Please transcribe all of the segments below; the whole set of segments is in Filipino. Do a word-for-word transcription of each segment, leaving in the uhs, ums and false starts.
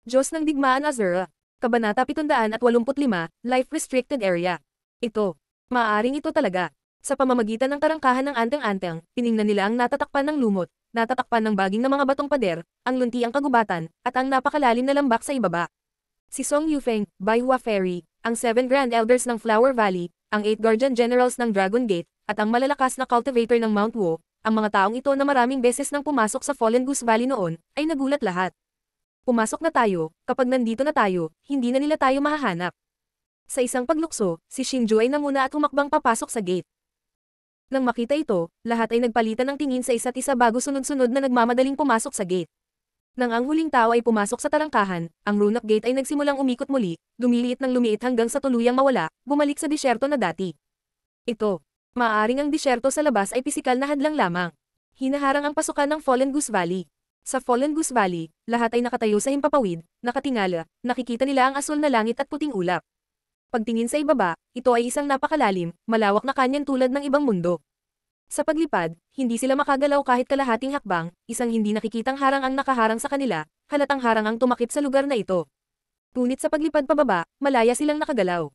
Diyos ng Digmaan Azura. Kabanata pitong walumpu't lima, Life Restricted Area. Ito. Maaaring ito talaga. Sa pamamagitan ng tarangkahan ng anteng-anteng, tiningnan nila ang natatakpan ng lumot, natatakpan ng baging na mga batong pader, ang luntiang kagubatan, at ang napakalalim na lambak sa ibaba. Si Song Yufeng, Bai Hua Fairy, ang Seven Grand Elders ng Flower Valley, ang Eight Guardian Generals ng Dragon Gate, at ang malalakas na cultivator ng Mount Wu, ang mga taong ito na maraming beses nang pumasok sa Fallen Goose Valley noon, ay nagulat lahat. Pumasok na tayo, kapag nandito na tayo, hindi na nila tayo mahahanap. Sa isang paglukso, si Xingju ay nanguna at humakbang papasok sa gate. Nang makita ito, lahat ay nagpalitan ng tingin sa isa't isa bago sunod-sunod na nagmamadaling pumasok sa gate. Nang ang huling tao ay pumasok sa tarangkahan, ang runok gate ay nagsimulang umikot muli, lumiliit ng lumiit hanggang sa tuluyang mawala, bumalik sa disyerto na dati. Ito. Maaaring ang disyerto sa labas ay pisikal na hadlang lamang. Hinaharang ang pasukan ng Fallen Goose Valley. Sa Fallen Goose Valley, lahat ay nakatayo sa himpapawid, nakatingala, nakikita nila ang asul na langit at puting ulap. Pagtingin sa ibaba, ito ay isang napakalalim, malawak na kanyan tulad ng ibang mundo. Sa paglipad, hindi sila makagalaw kahit kalahating hakbang, isang hindi nakikitang harang ang nakaharang sa kanila, halatang harang ang tumakip sa lugar na ito. Ngunit sa paglipad pababa, malaya silang nakagalaw.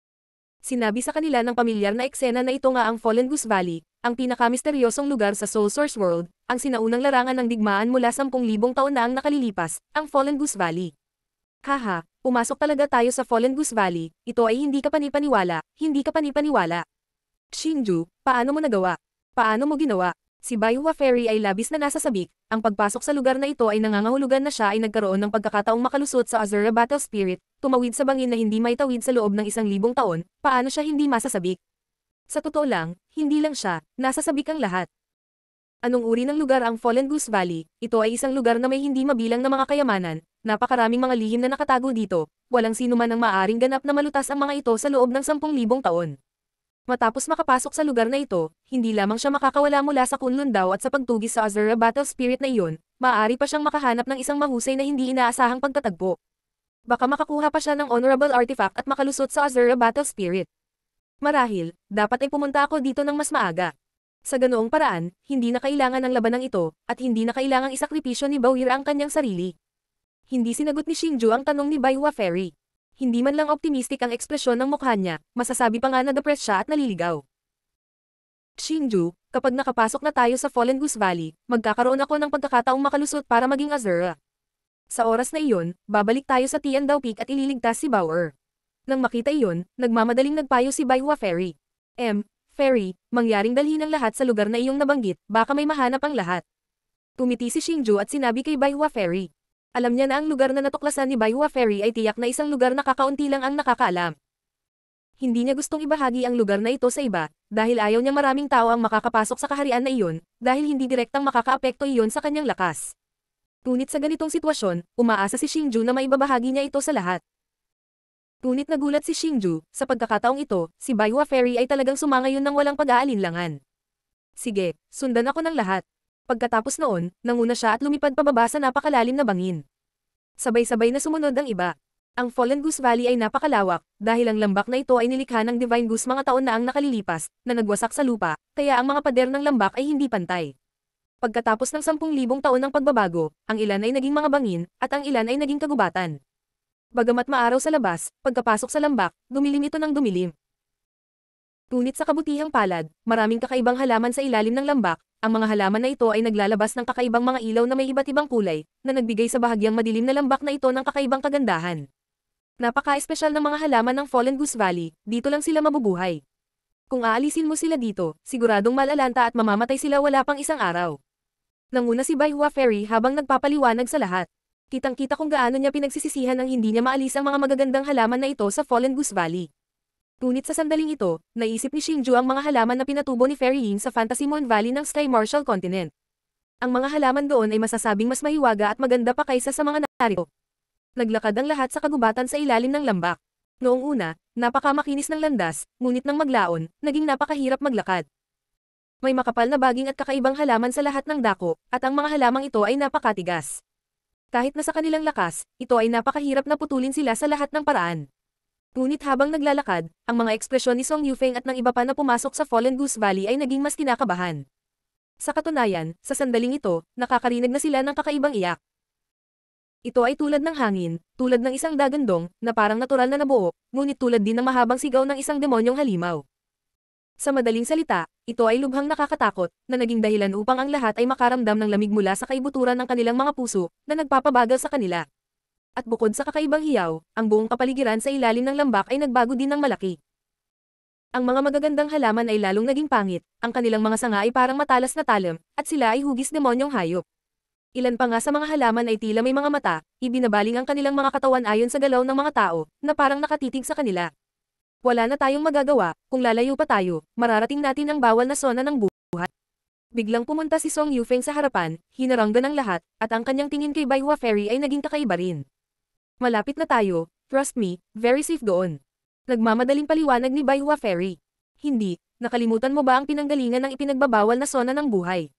Sinabi sa kanila ng pamilyar na eksena na ito nga ang Fallen Goose Valley, ang pinakamisteryosong lugar sa Soul Source World, ang sinaunang larangan ng digmaan mula sampung libong taon na ang nakalilipas, ang Fallen Goose Valley. Haha, pumasok talaga tayo sa Fallen Goose Valley, ito ay hindi ka panipaniwala, hindi ka panipaniwala. Xingju, paano mo nagawa? Paano mo ginawa? Si Bai Hua Fairy ay labis na nasasabik, ang pagpasok sa lugar na ito ay nangangahulugan na siya ay nagkaroon ng pagkakataong makalusot sa Azura Battle Spirit, tumawid sa bangin na hindi maitawid sa loob ng isang libong taon, paano siya hindi masasabik? Sa totoo lang, hindi lang siya, nasasabik ang lahat. Anong uri ng lugar ang Fallen Goose Valley? Ito ay isang lugar na may hindi mabilang na mga kayamanan, napakaraming mga lihim na nakatago dito, walang sino man ang maaaring ganap na malutas ang mga ito sa loob ng sampung libong taon. Matapos makapasok sa lugar na ito, hindi lamang siya makakawala mula sa Kunlun Dao at sa pagtugis sa Azura Battle Spirit na iyon, maaari pa siyang makahanap ng isang mahusay na hindi inaasahang pagtatagpo. Baka makakuha pa siya ng honorable artifact at makalusot sa Azura Battle Spirit. Marahil, dapat ay pumunta ako dito ng mas maaga. Sa ganoong paraan, hindi na kailangan ng labanang ito, at hindi na kailangang isakripisyo ni Bauhira ang kanyang sarili. Hindi sinagot ni Xingju ang tanong ni Bai Hua Fairy. Hindi man lang optimistic ang ekspresyon ng mukha niya, masasabi pa nga na depressed siya at naliligaw. Xingju, kapag nakapasok na tayo sa Fallen Goose Valley, magkakaroon ako ng pagkakataong makalusot para maging Azura. Sa oras na iyon, babalik tayo sa Tiandao Peak at ililigtas si Bauer. Nang makita iyon, nagmamadaling nagpayo si Bai Hua Fairy. M. Fairy, mangyaring dalhin ang lahat sa lugar na iyong nabanggit, baka may mahanap ang lahat. Tumiti si Xingju at sinabi kay Bai Hua Fairy. Alam niya na ang lugar na natuklasan ni Bai Hua Fairy ay tiyak na isang lugar na kakaunti lang ang nakakaalam. Hindi niya gustong ibahagi ang lugar na ito sa iba, dahil ayaw niyang maraming tao ang makakapasok sa kaharian na iyon, dahil hindi direktang makakaapekto iyon sa kanyang lakas. Ngunit sa ganitong sitwasyon, umaasa si Xingju na maibabahagi niya ito sa lahat. Ngunit nagulat si Xingju, sa pagkakataong ito, si Bai Hua Fairy ay talagang sumangayon ng walang pag-aalinlangan. Sige, sundan ako ng lahat. Pagkatapos noon, nanguna siya at lumipad pababa sa napakalalim na bangin. Sabay-sabay na sumunod ang iba. Ang Fallen Goose Valley ay napakalawak, dahil ang lambak na ito ay nilikha ng Divine Goose mga taon na ang nakalilipas, na nagwasak sa lupa, kaya ang mga pader ng lambak ay hindi pantay. Pagkatapos ng sampung libong taon ng pagbabago, ang ilan ay naging mga bangin, at ang ilan ay naging kagubatan. Bagamat maaraw sa labas, pagkapasok sa lambak, dumilim ito ng dumilim. Ngunit sa kabutihang palad, maraming kakaibang halaman sa ilalim ng lambak. Ang mga halaman na ito ay naglalabas ng kakaibang mga ilaw na may iba't ibang kulay, na nagbigay sa bahagyang madilim na lambak na ito ng kakaibang kagandahan. Napaka-espesyal ng mga halaman ng Fallen Goose Valley, dito lang sila mabubuhay. Kung aalisin mo sila dito, siguradong malalanta at mamamatay sila wala pang isang araw. Nanguna si Bai Hua Fairy habang nagpapaliwanag sa lahat. Kitang-kita kung gaano niya pinagsisisihan ang hindi niya maalis ang mga magagandang halaman na ito sa Fallen Goose Valley. Ngunit sa sandaling ito, naisip ni Xingju ang mga halaman na pinatubo ni Fairy Yin sa Fantasy Moon Valley ng Sky Marshall Continent. Ang mga halaman doon ay masasabing mas mahiwaga at maganda pa kaysa sa mga narito. Naglakad ang lahat sa kagubatan sa ilalim ng lambak. Noong una, napakamakinis ng landas, ngunit nang maglaon, naging napakahirap maglakad. May makapal na baging at kakaibang halaman sa lahat ng dako, at ang mga halamang ito ay napakatigas. Kahit na sa kanilang lakas, ito ay napakahirap na putulin sila sa lahat ng paraan. Ngunit habang naglalakad, ang mga ekspresyon ni Song Yufeng at ng iba pa na pumasok sa Fallen Goose Valley ay naging mas kinakabahan. Sa katunayan, sa sandaling ito, nakakarinig na sila ng kakaibang iyak. Ito ay tulad ng hangin, tulad ng isang dagandong, na parang natural na nabuo, ngunit tulad din ng mahabang sigaw ng isang demonyong halimaw. Sa madaling salita, ito ay lubhang nakakatakot, na naging dahilan upang ang lahat ay makaramdam ng lamig mula sa kaibuturan ng kanilang mga puso, na nagpapabagal sa kanila. At bukod sa kakaibang hiyaw, ang buong kapaligiran sa ilalim ng lambak ay nagbago din ng malaki. Ang mga magagandang halaman ay lalong naging pangit, ang kanilang mga sanga ay parang matalas na talam, at sila ay hugis demonyong hayop. Ilan pa nga sa mga halaman ay tila may mga mata, ibinabaling ang kanilang mga katawan ayon sa galaw ng mga tao, na parang nakatitig sa kanila. Wala na tayong magagawa, kung lalayo pa tayo, mararating natin ang bawal na sona ng buhay. Biglang pumunta si Song Yufeng sa harapan, hinaranggan ng lahat, at ang kanyang tingin kay Bai Hua Fairy ay naging kakaiba rin. Malapit na tayo, trust me, very safe doon. Nagmamadaling paliwanag ni Bai Hua Fairy. Hindi, nakalimutan mo ba ang pinanggalingan ng ipinagbabawal na sona ng buhay?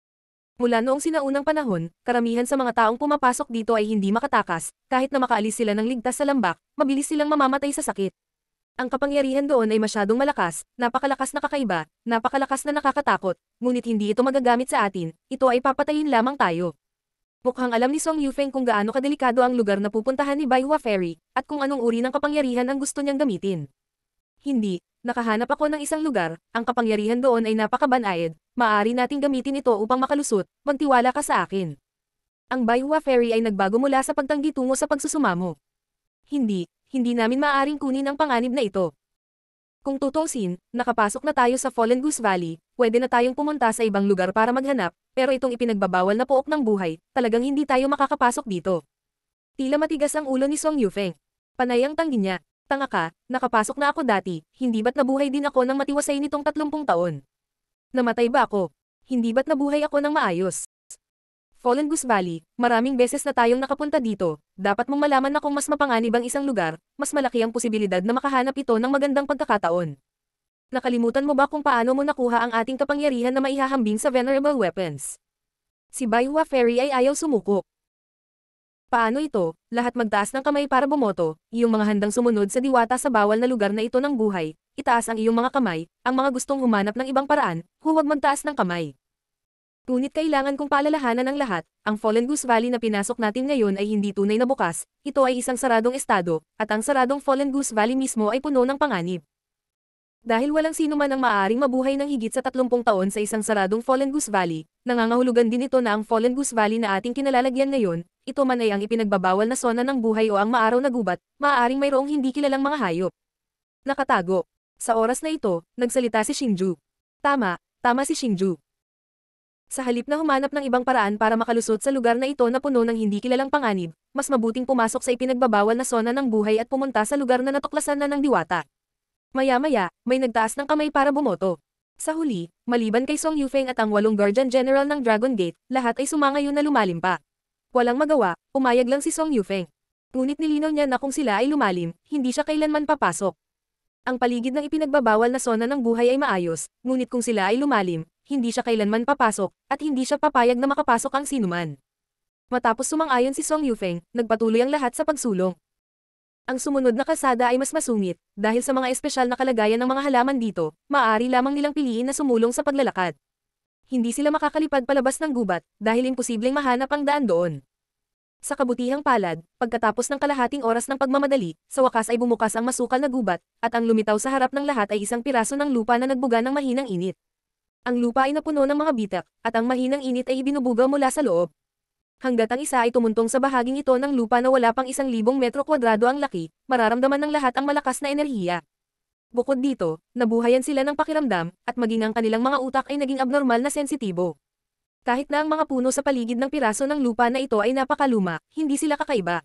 Mula noong sinaunang panahon, karamihan sa mga taong pumapasok dito ay hindi makatakas, kahit na makaalis sila ng ligtas sa lambak, mabilis silang mamamatay sa sakit. Ang kapangyarihan doon ay masyadong malakas, napakalakas na kakaiba, napakalakas na nakakatakot, ngunit hindi ito magagamit sa atin, ito ay papatayin lamang tayo. Mukhang alam ni Song Yufeng kung gaano kadelikado ang lugar na pupuntahan ni Bai Hua Fairy, at kung anong uri ng kapangyarihan ang gusto niyang gamitin. Hindi, nakahanap ako ng isang lugar, ang kapangyarihan doon ay napakabanayad, maaari nating gamitin ito upang makalusot, magtiwala ka sa akin. Ang Bai Hua Fairy ay nagbago mula sa pagtanggi tungo sa pagsusumamo. Hindi, hindi namin maaaring kunin ang panganib na ito. Kung tutusin, nakapasok na tayo sa Fallen Goose Valley, pwede na tayong pumunta sa ibang lugar para maghanap, pero itong ipinagbabawal na pook ng buhay, talagang hindi tayo makakapasok dito. Tila matigas ang ulo ni Song Yufeng. Panay ang tanggi niya. Tanga ka, nakapasok na ako dati, hindi ba't nabuhay din ako ng matiwasay nitong tatlumpung taon? Namatay ba ako? Hindi ba't nabuhay ako ng maayos? Fallen Goose Valley, maraming beses na tayong nakapunta dito, dapat mong malaman na kung mas mapanganib ang isang lugar, mas malaki ang posibilidad na makahanap ito ng magandang pagkakataon. Nakalimutan mo ba kung paano mo nakuha ang ating kapangyarihan na maihahambing sa venerable weapons? Si Bai Hua Fairy ay ayaw sumuko. Paano ito? Lahat magtaas ng kamay para bumoto, iyong mga handang sumunod sa diwata sa bawal na lugar na ito ng buhay, itaas ang iyong mga kamay, ang mga gustong humanap ng ibang paraan, huwag magtaas ng kamay. Ngunit kailangan kong paalalahanan ng lahat, ang Fallen Goose Valley na pinasok natin ngayon ay hindi tunay na bukas, ito ay isang saradong estado, at ang saradong Fallen Goose Valley mismo ay puno ng panganib. Dahil walang sino man ang maaaring mabuhay ng higit sa tatlumpung taon sa isang saradong Fallen Goose Valley, nangangahulugan din ito na ang Fallen Goose Valley na ating kinalalagyan ngayon, ito man ay ang ipinagbabawal na sona ng buhay o ang maaraw na gubat, maaaring mayroong hindi kilalang mga hayop. Nakatago. Sa oras na ito, nagsalita si Xingju. Tama, tama si Xingju. Sa halip na humanap ng ibang paraan para makalusot sa lugar na ito na puno ng hindi kilalang panganib, mas mabuting pumasok sa ipinagbabawal na sona ng buhay at pumunta sa lugar na natuklasan na ng diwata. Maya-maya, may nagtaas ng kamay para bumoto. Sa huli, maliban kay Song Yufeng at ang walong Guardian General ng Dragon Gate, lahat ay sumangayon na lumalim pa. Walang magawa, umayag lang si Song Yufeng. Ngunit nilinaw niya na kung sila ay lumalim, hindi siya kailanman papasok. Ang paligid ng ipinagbabawal na sona ng buhay ay maayos, ngunit kung sila ay lumalim, hindi siya kailanman papasok, at hindi siya papayag na makapasok ang sinuman. Matapos sumang-ayon si Song Yufeng, nagpatuloy ang lahat sa pagsulong. Ang sumunod na kalsada ay mas masungit, dahil sa mga espesyal na kalagayan ng mga halaman dito, maaari lamang nilang piliin na sumulong sa paglalakad. Hindi sila makakalipad palabas ng gubat, dahil imposibleng mahanap ang daan doon. Sa kabutihang palad, pagkatapos ng kalahating oras ng pagmamadali, sa wakas ay bumukas ang masukal na gubat, at ang lumitaw sa harap ng lahat ay isang piraso ng lupa na nagbuga ng mahinang init. Ang lupa ay napuno ng mga bitak, at ang mahinang init ay ibinubuga mula sa loob. Hanggat ang isa ay tumuntong sa bahaging ito ng lupa na wala pang isang libong metro kwadrado ang laki, mararamdaman ng lahat ang malakas na enerhiya. Bukod dito, nabuhayan sila ng pakiramdam, at maging ang kanilang mga utak ay naging abnormal na sensitibo. Kahit na ang mga puno sa paligid ng piraso ng lupa na ito ay napakaluma, hindi sila kakaiba.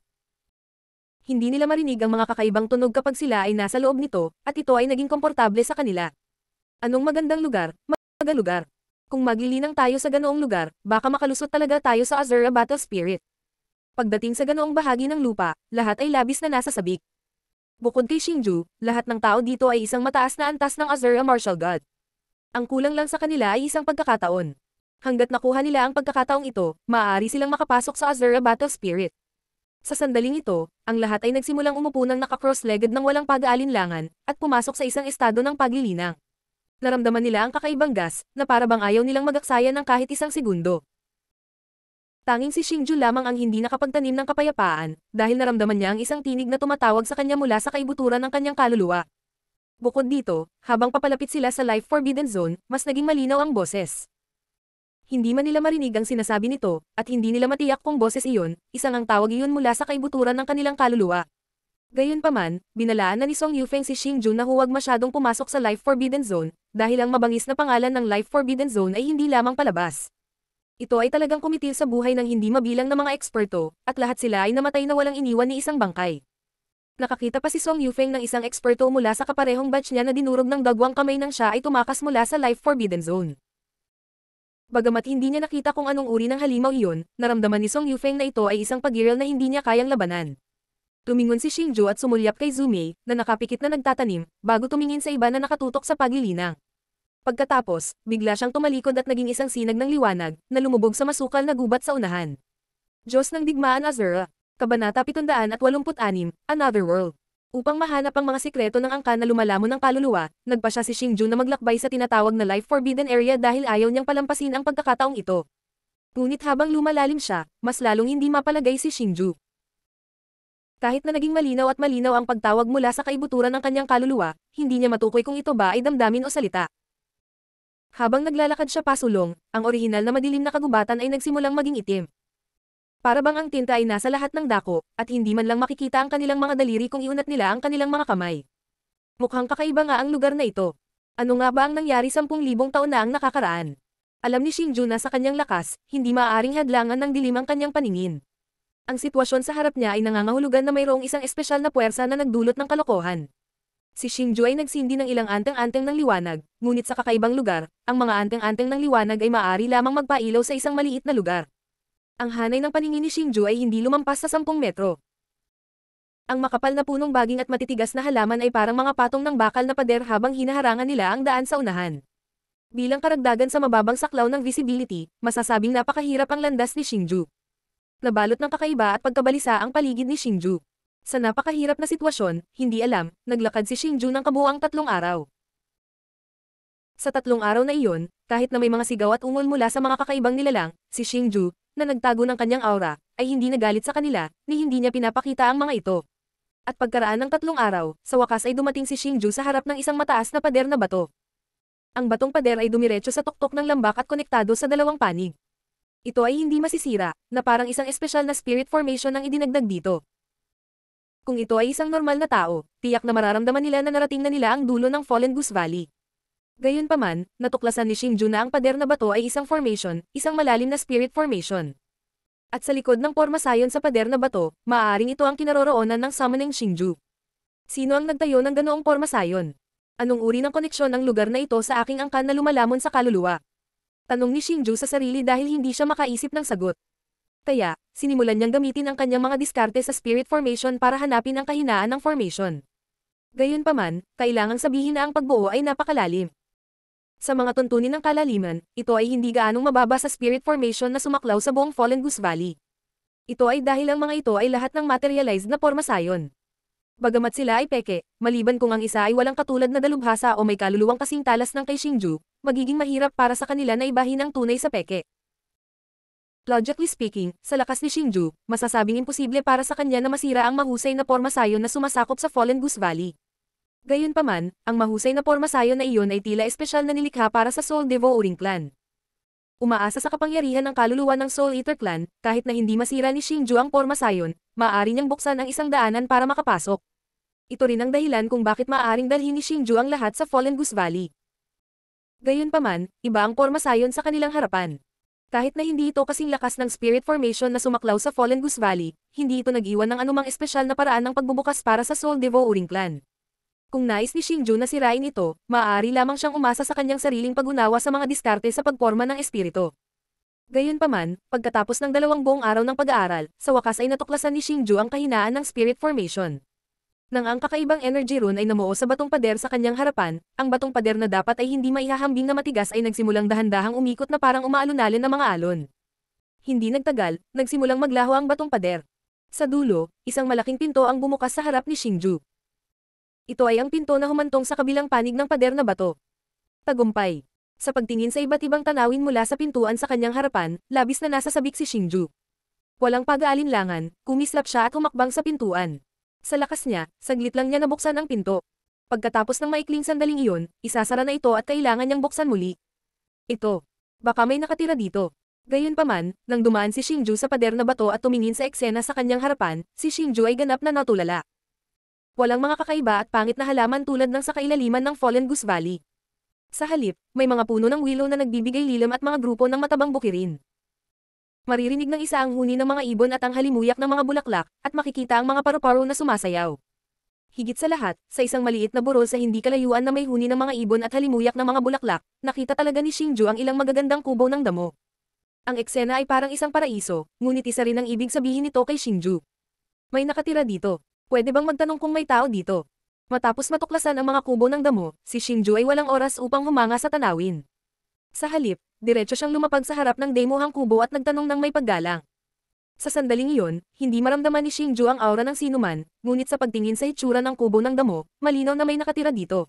Hindi nila marinig ang mga kakaibang tunog kapag sila ay nasa loob nito, at ito ay naging komportable sa kanila. Anong magandang lugar, magandang lugar. Kung maglilinang tayo sa ganoong lugar, baka makalusot talaga tayo sa Azura Battle Spirit. Pagdating sa ganoong bahagi ng lupa, lahat ay labis na nasa sabik. Bukod kay Xingju, lahat ng tao dito ay isang mataas na antas ng Azura Martial God. Ang kulang lang sa kanila ay isang pagkakataon. Hanggat nakuha nila ang pagkakataong ito, maaari silang makapasok sa Azura Battle Spirit. Sa sandaling ito, ang lahat ay nagsimulang umupo ng naka-cross-legged ng walang pag-aalinlangan, at pumasok sa isang estado ng paglilinang. Naramdaman nila ang kakaibang gas, na para bang ayaw nilang magaksaya ng kahit isang segundo. Tanging si Xingju lamang ang hindi nakapagtanim ng kapayapaan, dahil naramdaman niya ang isang tinig na tumatawag sa kanya mula sa kaibuturan ng kanyang kaluluwa. Bukod dito, habang papalapit sila sa Life Forbidden Zone, mas naging malinaw ang boses. Hindi man nila marinig ang sinasabi nito, at hindi nila matiyak kung boses iyon, isang ang tawag iyon mula sa kaibuturan ng kanilang kaluluwa. Gayunpaman, binalaan na ni Song Yufeng si Xingju na huwag masyadong pumasok sa Life Forbidden Zone, dahil ang mabangis na pangalan ng Life Forbidden Zone ay hindi lamang palabas. Ito ay talagang kumitil sa buhay ng hindi mabilang na mga eksperto, at lahat sila ay namatay na walang iniwan ni isang bangkay. Nakakita pa si Song Yufeng ng isang eksperto mula sa kaparehong batch niya na dinurog ng dagwang kamay nang siya ay tumakas mula sa Life Forbidden Zone. Bagamat hindi niya nakita kung anong uri ng halimaw iyon, naramdaman ni Song Yufeng na ito ay isang pagiril na hindi niya kayang labanan. Tumingon si Xingju at sumulyap kay Zumei, na nakapikit na nagtatanim, bago tumingin sa iba na nakatutok sa paglilinang. Pagkatapos, bigla siyang tumalikod at naging isang sinag ng liwanag, na lumubog sa masukal na gubat sa unahan. Diyos ng Digmaan Azura, Kabanata pitundaan at walumput anim, Another World. Upang mahanap ang mga sikreto ng angkan na lumalamon ng kaluluwa, nagpa siya si Xingju na maglakbay sa tinatawag na Life Forbidden Area dahil ayaw niyang palampasin ang pagkakataong ito. Ngunit habang lumalalim siya, mas lalong hindi mapalagay si Xingju. Kahit na naging malinaw at malinaw ang pagtawag mula sa kaibuturan ng kanyang kaluluwa, hindi niya matukoy kung ito ba ay damdamin o salita. Habang naglalakad siya pasulong, ang orihinal na madilim na kagubatan ay nagsimulang maging itim. Para bang ang tinta ay nasa lahat ng dako, at hindi man lang makikita ang kanilang mga daliri kung iunat nila ang kanilang mga kamay. Mukhang kakaiba nga ang lugar na ito. Ano nga ba ang nangyari sampung libong taon na ang nakakaraan? Alam ni Xingju na sa kanyang lakas, hindi maaaring hadlangan ng dilim ang kanyang paningin. Ang sitwasyon sa harap niya ay nangangahulugan na mayroong isang espesyal na puwersa na nagdulot ng kalokohan. Si Xingju ay nagsindi ng ilang anteng-anteng ng liwanag, ngunit sa kakaibang lugar, ang mga anteng-anteng ng liwanag ay maaari lamang magpailaw sa isang maliit na lugar. Ang hanay ng paningin ni Xingju ay hindi lumampas sa sampung metro. Ang makapal na punong baging at matitigas na halaman ay parang mga patong ng bakal na pader habang hinaharangan nila ang daan sa unahan. Bilang karagdagan sa mababang saklaw ng visibility, masasabing napakahirap ang landas ni Xingju. Nabalot ng kakaiba at pagkabalisa ang paligid ni Xingju. Sa napakahirap na sitwasyon, hindi alam, naglakad si Xingju ng kabuuang tatlong araw. Sa tatlong araw na iyon, kahit na may mga sigaw at ungol mula sa mga kakaibang nilalang, si Xingju, na nagtago ng kanyang aura, ay hindi nagalit sa kanila, ni hindi niya pinapakita ang mga ito. At pagkaraan ng tatlong araw, sa wakas ay dumating si Xingju sa harap ng isang mataas na pader na bato. Ang batong pader ay dumiretso sa tuktok ng lambak at konektado sa dalawang panig. Ito ay hindi masisira, na parang isang espesyal na spirit formation ang idinagdag dito. Kung ito ay isang normal na tao, tiyak na mararamdaman nila na narating na nila ang dulo ng Fallen Goose Valley. Gayunpaman, natuklasan ni Xingju na ang pader na bato ay isang formation, isang malalim na spirit formation. At sa likod ng pormasayon sa pader na bato, maaaring ito ang kinaroroonan ng summoning Xingju. Sino ang nagtayo ng ganoong pormasayon? Anong uri ng koneksyon ng lugar na ito sa aking angkan na lumalamon sa kaluluwa? Tanong ni Xingju sa sarili dahil hindi siya makaisip ng sagot. Kaya, sinimulan niyang gamitin ang kanyang mga diskarte sa spirit formation para hanapin ang kahinaan ng formation. Gayunpaman, kailangang sabihin na ang pagbuo ay napakalalim. Sa mga tuntunin ng kalaliman, ito ay hindi gaanong mababa sa spirit formation na sumaklaw sa buong Fallen Goose Valley. Ito ay dahil ang mga ito ay lahat ng materialized na pormasayon. Bagamat sila ay peke, maliban kung ang isa ay walang katulad na dalubhasa o may kaluluwang kasing talas ng kay Xingju, magiging mahirap para sa kanila na ibahin ang tunay sa peke. Logically speaking, sa lakas ni Xingju, masasabing imposible para sa kanya na masira ang mahusay na pormasayon na sumasakop sa Fallen Goose Valley. Gayunpaman, ang mahusay na pormasayon na iyon ay tila espesyal na nilikha para sa Soul Devouring Clan. Umaasa sa kapangyarihan ng kaluluwa ng Soul Eater Clan, kahit na hindi masira ni Xingju ang pormasayon, maaari niyang buksan ang isang daanan para makapasok. Ito rin ang dahilan kung bakit maaaring dalhin ni Xingju ang lahat sa Fallen Goose Valley. Gayunpaman, iba ang pormasayon sa kanilang harapan. Kahit na hindi ito kasing lakas ng spirit formation na sumaklaw sa Fallen Goose Valley, hindi ito nag-iwan ng anumang espesyal na paraan ng pagbubukas para sa Soul Devouring Clan. Kung nais ni Xingju na sirain ito, maaari lamang siyang umasa sa kanyang sariling pag-unawa sa mga diskarte sa pagporma ng espiritu. Gayunpaman, pagkatapos ng dalawang buong araw ng pag-aaral, sa wakas ay natuklasan ni Xingju ang kahinaan ng spirit formation. Nang ang kakaibang energy rune ay namuo sa batong pader sa kanyang harapan, ang batong pader na dapat ay hindi maihahambing na matigas ay nagsimulang dahan-dahang umikot na parang umaalunalin na mga alon. Hindi nagtagal, nagsimulang maglaho ang batong pader. Sa dulo, isang malaking pinto ang bumukas sa harap ni Xingju. Ito ay ang pinto na humantong sa kabilang panig ng pader na bato. Tagumpay. Sa pagtingin sa iba't ibang tanawin mula sa pintuan sa kanyang harapan, labis na nasasabik si Xingju. Walang pag-aalinlangan, kumislap siya at humakbang sa pintuan. Sa lakas niya, saglit lang niya nabuksan ang pinto. Pagkatapos ng maikling sandaling iyon, isasara na ito at kailangan niyang buksan muli. Ito. Baka may nakatira dito. Gayunpaman, nang dumaan si Xingju sa pader na bato at tumingin sa eksena sa kanyang harapan, si Xingju ay ganap na natulala. Walang mga kakaiba at pangit na halaman tulad ng sa kailaliman ng Fallen Goose Valley. Sa halip, may mga puno ng willow na nagbibigay lilim at mga grupo ng matabang bukirin. Maririnig ng isa ang huni ng mga ibon at ang halimuyak ng mga bulaklak, at makikita ang mga paru-paro na sumasayaw. Higit sa lahat, sa isang maliit na burol sa hindi kalayuan na may huni ng mga ibon at halimuyak ng mga bulaklak, nakita talaga ni Xingju ang ilang magagandang kubo ng damo. Ang eksena ay parang isang paraiso, ngunit isa rin ang ibig sabihin nito kay Xingju. May nakatira dito. Pwede bang magtanong kung may tao dito? Matapos matuklasan ang mga kubo ng damo, si Xingju ay walang oras upang humanga sa tanawin. Sa halip, diretso siyang lumapag sa harap ng demohang kubo at nagtanong ng may paggalang. Sa sandaling iyon, hindi maramdaman ni Xingju ang aura ng sinuman, ngunit sa pagtingin sa itsura ng kubo ng damo, malinaw na may nakatira dito.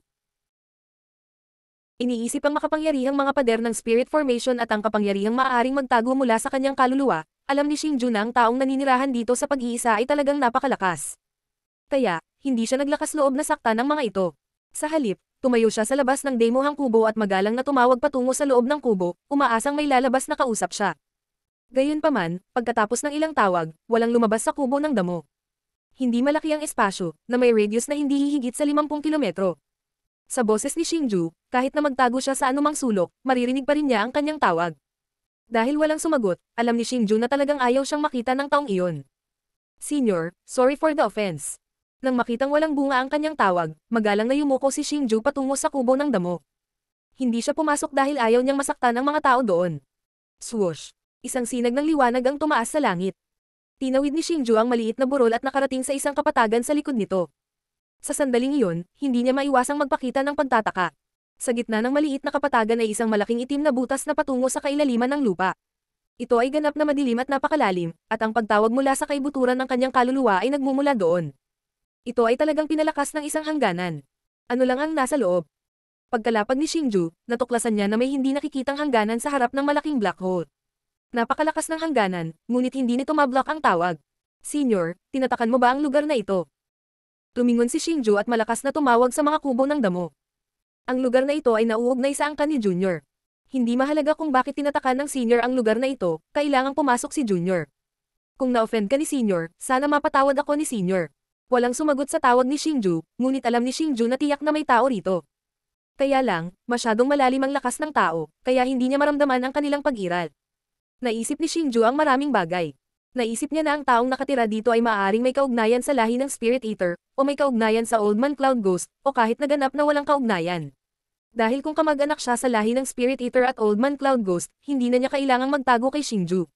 Iniisip ang makapangyarihang mga pader ng spirit formation at ang kapangyarihang maaaring magtago mula sa kanyang kaluluwa, alam ni Xingju na ang taong naninirahan dito sa pag-iisa ay talagang napakalakas. Kaya, hindi siya naglakas loob na sakta ng mga ito. Sa halip, tumayo siya sa labas ng demohang kubo at magalang na tumawag patungo sa loob ng kubo, umaasang may lalabas na kausap siya. Gayunpaman, pagkatapos ng ilang tawag, walang lumabas sa kubo ng damo. Hindi malaki ang espasyo, na may radius na hindi hihigit sa limampung kilometro. Sa boses ni Xingju, kahit na magtago siya sa anumang sulok, maririnig pa rin niya ang kanyang tawag. Dahil walang sumagot, alam ni Xingju na talagang ayaw siyang makita ng taong iyon. Senior, sorry for the offense. Nang makitang walang bunga ang kanyang tawag, magalang na yumuko si Xingju patungo sa kubo ng damo. Hindi siya pumasok dahil ayaw niyang masaktan ang mga tao doon. Swoosh! Isang sinag ng liwanag ang tumaas sa langit. Tinawid ni Xingju ang maliit na burol at nakarating sa isang kapatagan sa likod nito. Sa sandaling iyon, hindi niya maiwasang magpakita ng pagtataka. Sa gitna ng maliit na kapatagan ay isang malaking itim na butas na patungo sa kailaliman ng lupa. Ito ay ganap na madilim at napakalalim, at ang pagtawag mula sa kaibuturan ng kanyang kaluluwa ay nagmumula doon. Ito ay talagang pinalakas ng isang hangganan. Ano lang ang nasa loob? Pagkalapag ni Xingju, natuklasan niya na may hindi nakikitang hangganan sa harap ng malaking black hole. Napakalakas ng hangganan, ngunit hindi nito mablock ang tawag. Senior, tinatakan mo ba ang lugar na ito? Tumingon si Xingju at malakas na tumawag sa mga kubo ng damo. Ang lugar na ito ay nauugnay sa angkan ni Junior. Hindi mahalaga kung bakit tinatakan ng Senior ang lugar na ito, kailangang pumasok si Junior. Kung na-offend ka ni Senior, sana mapatawad ako ni Senior. Walang sumagot sa tawag ni Xingju, ngunit alam ni Xingju na tiyak na may tao rito. Kaya lang, masyadong malalim ang lakas ng tao, kaya hindi niya maramdaman ang kanilang pag-iral. Naisip ni Xingju ang maraming bagay. Naisip niya na ang taong nakatira dito ay maaaring may kaugnayan sa lahi ng Spirit Eater, o may kaugnayan sa Old Man Cloud Ghost, o kahit naganap na walang kaugnayan. Dahil kung kamag-anak siya sa lahi ng Spirit Eater at Old Man Cloud Ghost, hindi na niya kailangang magtago kay Xingju.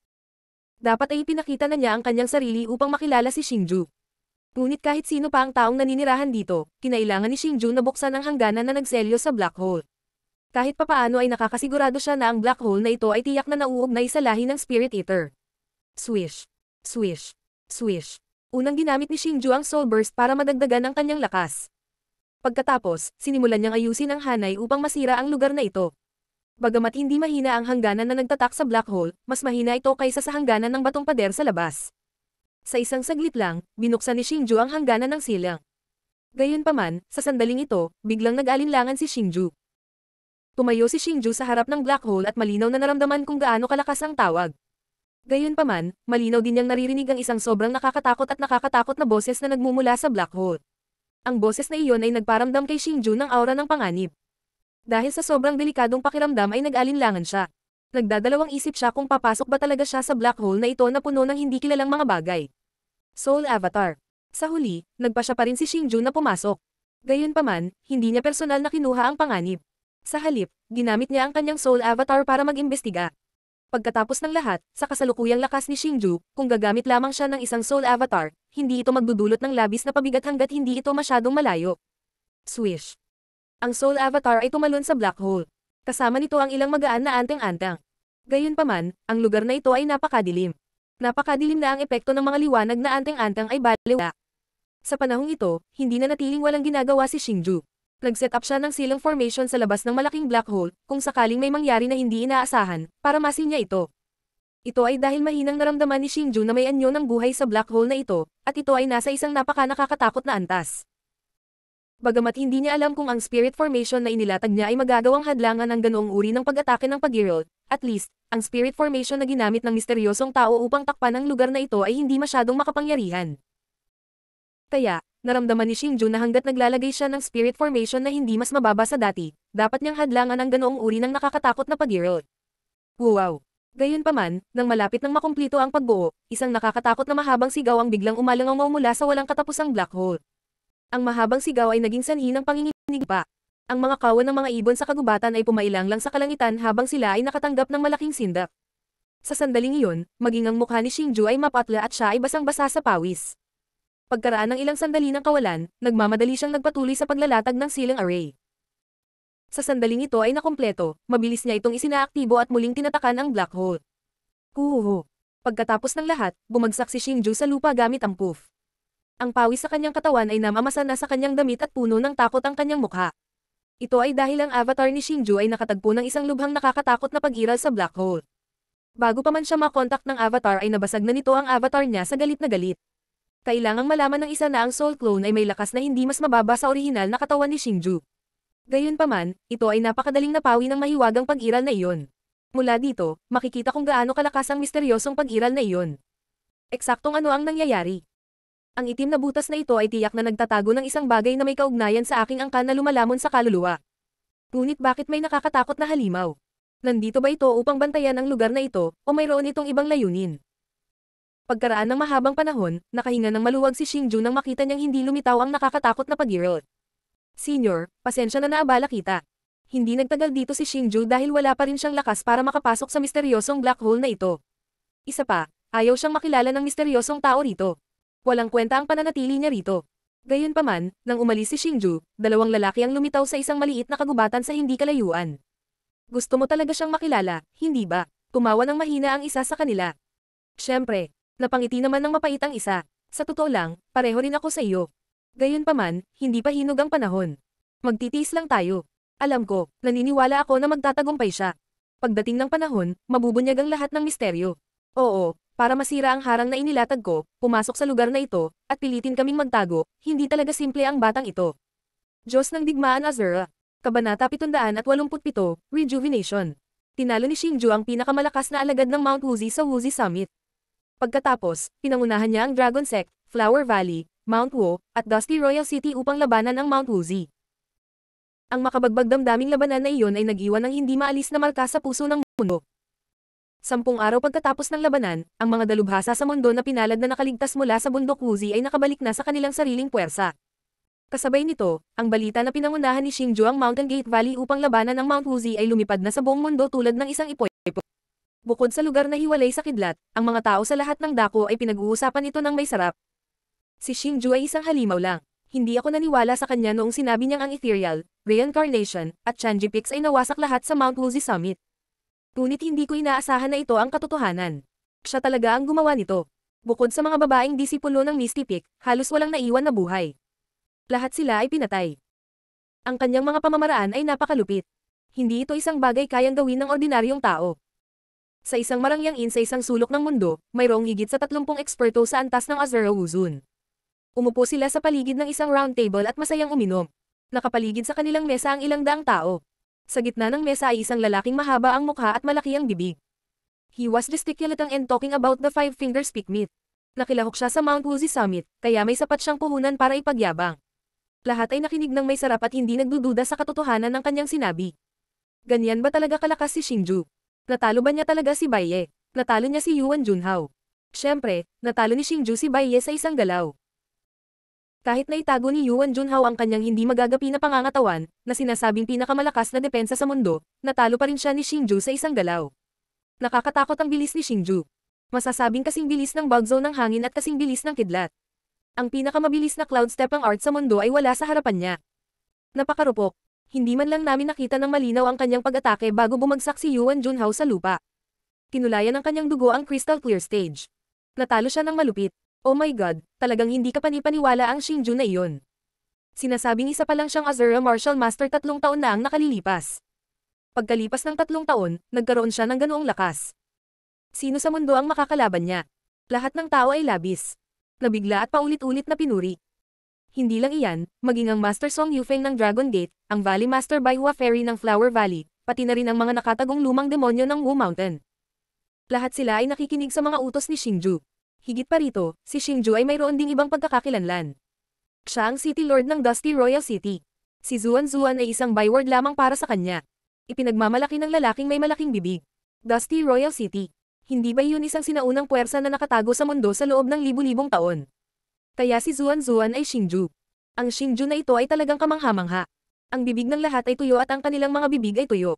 Dapat ay ipinakita na niya ang kanyang sarili upang makilala si Xingju. Ngunit kahit sino pa ang taong naninirahan dito, kinailangan ni Xingju na buksan ang hangganan na nagselyo sa black hole. Kahit papaano ay nakakasigurado siya na ang black hole na ito ay tiyak na nauugnay sa lahi ng Spirit Eater. Swish! Swish! Swish! Unang ginamit ni Xingju ang Soul Burst para madagdagan ang kanyang lakas. Pagkatapos, sinimulan niyang ayusin ang hanay upang masira ang lugar na ito. Bagamat hindi mahina ang hangganan na nagtatak sa black hole, mas mahina ito kaysa sa hangganan ng batong pader sa labas. Sa isang saglit lang, binuksan ni Xingju ang hangganan ng silang. Gayunpaman, sa sandaling ito, biglang nag-alinlangan si Xingju. Tumayo si Xingju sa harap ng black hole at malinaw na naramdaman kung gaano kalakas ang tawag. Gayunpaman, malinaw din niyang naririnig ang isang sobrang nakakatakot at nakakatakot na boses na nagmumula sa black hole. Ang boses na iyon ay nagparamdam kay Xingju ng aura ng panganib. Dahil sa sobrang delikadong pakiramdam ay nag-alinlangan siya. Nagdadalawang isip siya kung papasok ba talaga siya sa black hole na ito na puno ng hindi kilalang mga bagay. Soul Avatar. Sa huli, nagpa siya pa rin si Xingju na pumasok. Gayunpaman, hindi niya personal na kinuha ang panganib. Sa halip, ginamit niya ang kanyang Soul Avatar para mag-imbestiga. Pagkatapos ng lahat, sa kasalukuyang lakas ni Xingju, kung gagamit lamang siya ng isang Soul Avatar, hindi ito magdudulot ng labis na pabigat hanggat hindi ito masyadong malayo. Swish! Ang Soul Avatar ay tumalon sa black hole. Kasama nito ang ilang magaan na anteng-anteng. Gayunpaman, ang lugar na ito ay napakadilim. Napakadilim na ang epekto ng mga liwanag na anteng-anteng ay baliwala. Sa panahong ito, hindi na natiling walang ginagawa si Xingju. Nag-set up siya ng silang formation sa labas ng malaking black hole, kung sakaling may mangyari na hindi inaasahan, para masil niya ito. Ito ay dahil mahinang naramdaman ni Xingju na may anyo ng buhay sa black hole na ito, at ito ay nasa isang napaka-nakakatakot na antas. Bagamat hindi niya alam kung ang spirit formation na inilatag niya ay magagawang hadlangan ng ganoong uri ng pag-atake ng Pag-Herald, at least, ang spirit formation na ginamit ng misteryosong tao upang takpan ang lugar na ito ay hindi masyadong makapangyarihan. Kaya, naramdaman ni Xingju na hanggat naglalagay siya ng spirit formation na hindi mas mababa sa dati, dapat niyang hadlangan ang ganoong uri ng nakakatakot na Pag-Herald. Wow! Gayunpaman, nang malapit nang makumplito ang pagbuo, isang nakakatakot na mahabang sigaw ang biglang umalangaw mula sa walang katapusang black hole. Ang mahabang sigaw ay naging sanhi ng panginginig pa. Ang mga kawan ng mga ibon sa kagubatan ay pumailang lang sa kalangitan habang sila ay nakatanggap ng malaking sindak. Sa sandaling iyon, maging ang mukha ni Xingju ay mapatla at siya ay basang-basa sa pawis. Pagkaraan ng ilang sandali ng kawalan, nagmamadali siyang nagpatuloy sa paglalatag ng ceiling array. Sa sandaling ito ay nakumpleto, mabilis niya itong isinaaktibo at muling tinatakan ang black hole. Huhuhu. Pagkatapos ng lahat, bumagsak si Xingju sa lupa gamit ang poof. Ang pawis sa kanyang katawan ay namamasa na sa kanyang damit at puno ng takot ang kanyang mukha. Ito ay dahil ang avatar ni Xingju ay nakatagpo ng isang lubhang nakakatakot na pag-iral sa black hole. Bago pa man siya makontak ng avatar ay nabasag na nito ang avatar niya sa galit na galit. Kailangang malaman ng isa na ang soul clone ay may lakas na hindi mas mababa sa orihinal na katawan ni Xingju. Gayunpaman, ito ay napakadaling napawi ng mahiwagang pag-iral na iyon. Mula dito, makikita kung gaano kalakas ang misteryosong pag-iral na iyon. Eksaktong ano ang nangyayari. Ang itim na butas na ito ay tiyak na nagtatago ng isang bagay na may kaugnayan sa aking angkan na lumalamon sa kaluluwa. Ngunit bakit may nakakatakot na halimaw? Nandito ba ito upang bantayan ang lugar na ito, o mayroon itong ibang layunin? Pagkaraan ng mahabang panahon, nakahinga ng maluwag si Xingju nang makita niyang hindi lumitaw ang nakakatakot na Pag-Herald. Senior, pasensya na naabala kita. Hindi nagtagal dito si Xingju dahil wala pa rin siyang lakas para makapasok sa misteryosong black hole na ito. Isa pa, ayaw siyang makilala ng misteryosong tao rito. Walang kwenta ang pananatili niya rito. Gayunpaman, nang umalis si Xingju, dalawang lalaki ang lumitaw sa isang maliit na kagubatan sa hindi kalayuan. Gusto mo talaga siyang makilala, hindi ba? Tumawa ng mahina ang isa sa kanila. Siyempre, napangiti naman ng mapait ang isa. Sa totoo lang, pareho rin ako sa iyo. Gayunpaman, hindi pa hinog ang panahon. Magtitiis lang tayo. Alam ko, naniniwala ako na magtatagumpay siya. Pagdating ng panahon, mabubunyag ang lahat ng misteryo. Oo. Para masira ang harang na inilatag ko, pumasok sa lugar na ito, at pilitin kaming magtago, hindi talaga simple ang batang ito. Diyos ng Digmaan Azura. Kabanata pitundaan at walumput pito, Rejuvenation. Tinalo ni Xingju ang pinakamalakas na alagad ng Mount Wuzi sa Wuzi Summit. Pagkatapos, pinangunahan niya ang Dragon Sect, Flower Valley, Mount Wu, at Dusty Royal City upang labanan ang Mount Wuzi. Ang makabagbag damdaming labanan na iyon ay nag-iwan ng hindi maalis na marka sa puso ng mundo. Sampung araw pagkatapos ng labanan, ang mga dalubhasa sa mundo na pinalad na nakaligtas mula sa bundok Wuzi ay nakabalik na sa kanilang sariling puwersa. Kasabay nito, ang balita na pinangunahan ni Xingju ang Mountain Gate Valley upang labanan ang Mount Wuzi ay lumipad na sa buong mundo tulad ng isang ipoy. Bukod sa lugar na hiwalay sa kidlat, ang mga tao sa lahat ng dako ay pinag-uusapan ito ng may sarap. Si Xingju ay isang halimaw lang. Hindi ako naniwala sa kanya noong sinabi niyang ang Ethereal, Reincarnation, at Chanji Peaks ay nawasak lahat sa Mount Wuzi Summit. Ngunit hindi ko inaasahan na ito ang katotohanan. Siya talaga ang gumawa nito. Bukod sa mga babaeng disipulo ng Misty Peak, halos walang naiwan na buhay. Lahat sila ay pinatay. Ang kanyang mga pamamaraan ay napakalupit. Hindi ito isang bagay kayang gawin ng ordinaryong tao. Sa isang marangyang-in sa isang sulok ng mundo, mayroong higit sa tatlumpung eksperto sa antas ng Azura Wuzun. Umupo sila sa paligid ng isang round table at masayang uminom. Nakapaligid sa kanilang mesa ang ilang daang tao. Sa gitna ng mesa ay isang lalaking mahaba ang mukha at malaki ang bibig. He was gesticulating and talking about the five fingers pick meat. Nakilahok siya sa Mount Wuzi Summit, kaya may sapat siyang puhunan para ipagyabang. Lahat ay nakinig ng may sarap at hindi nagdududa sa katotohanan ng kanyang sinabi. Ganyan ba talaga kalakas si Xingju? Natalo ba niya talaga si Baiye? Natalo niya si Yuan Junhao? Siyempre, natalo ni Xingju si Baiye sa isang galaw. Kahit na itago ni Yuan Junhao ang kanyang hindi magagapi na pangangatawan, na sinasabing pinakamalakas na depensa sa mundo, natalo pa rin siya ni Xingju sa isang galaw. Nakakatakot ang bilis ni Xingju. Masasabing kasing bilis ng bugzone ng hangin at kasing bilis ng kidlat. Ang pinakamabilis na cloud step ang art sa mundo ay wala sa harapan niya. Napakarupok. Hindi man lang namin nakita ng malinaw ang kanyang pag-atake bago bumagsak si Yuan Junhao sa lupa. Kinulayan ng kanyang dugo ang crystal clear stage. Natalo siya ng malupit. Oh my God, talagang hindi ka panipaniwala ang Xingju na iyon. Sinasabing isa pa lang siyang Azura Martial Master tatlong taon na ang nakalilipas. Pagkalipas ng tatlong taon, nagkaroon siya ng ganoong lakas. Sino sa mundo ang makakalaban niya? Lahat ng tao ay labis. Nabigla at paulit-ulit na pinuri. Hindi lang iyan, maging ang Master Song Yufeng ng Dragon Gate, ang Valley Master Baihua Fairy ng Flower Valley, pati na rin ang mga nakatagong lumang demonyo ng Wu Mountain. Lahat sila ay nakikinig sa mga utos ni Xingju. Higit pa rito, si Xingju ay mayroon ding ibang pagkakakilanlan. Siya ang City Lord ng Dusty Royal City. Si Zuan Zuan ay isang byword lamang para sa kanya. Ipinagmamalaki ng lalaking may malaking bibig. Dusty Royal City. Hindi ba yun isang sinaunang puwersa na nakatago sa mundo sa loob ng libu-libong taon? Kaya si Zuan Zuan ay Xingju. Ang Xingju na ito ay talagang kamangha-mangha. Ang bibig ng lahat ay tuyo at ang kanilang mga bibig ay tuyo.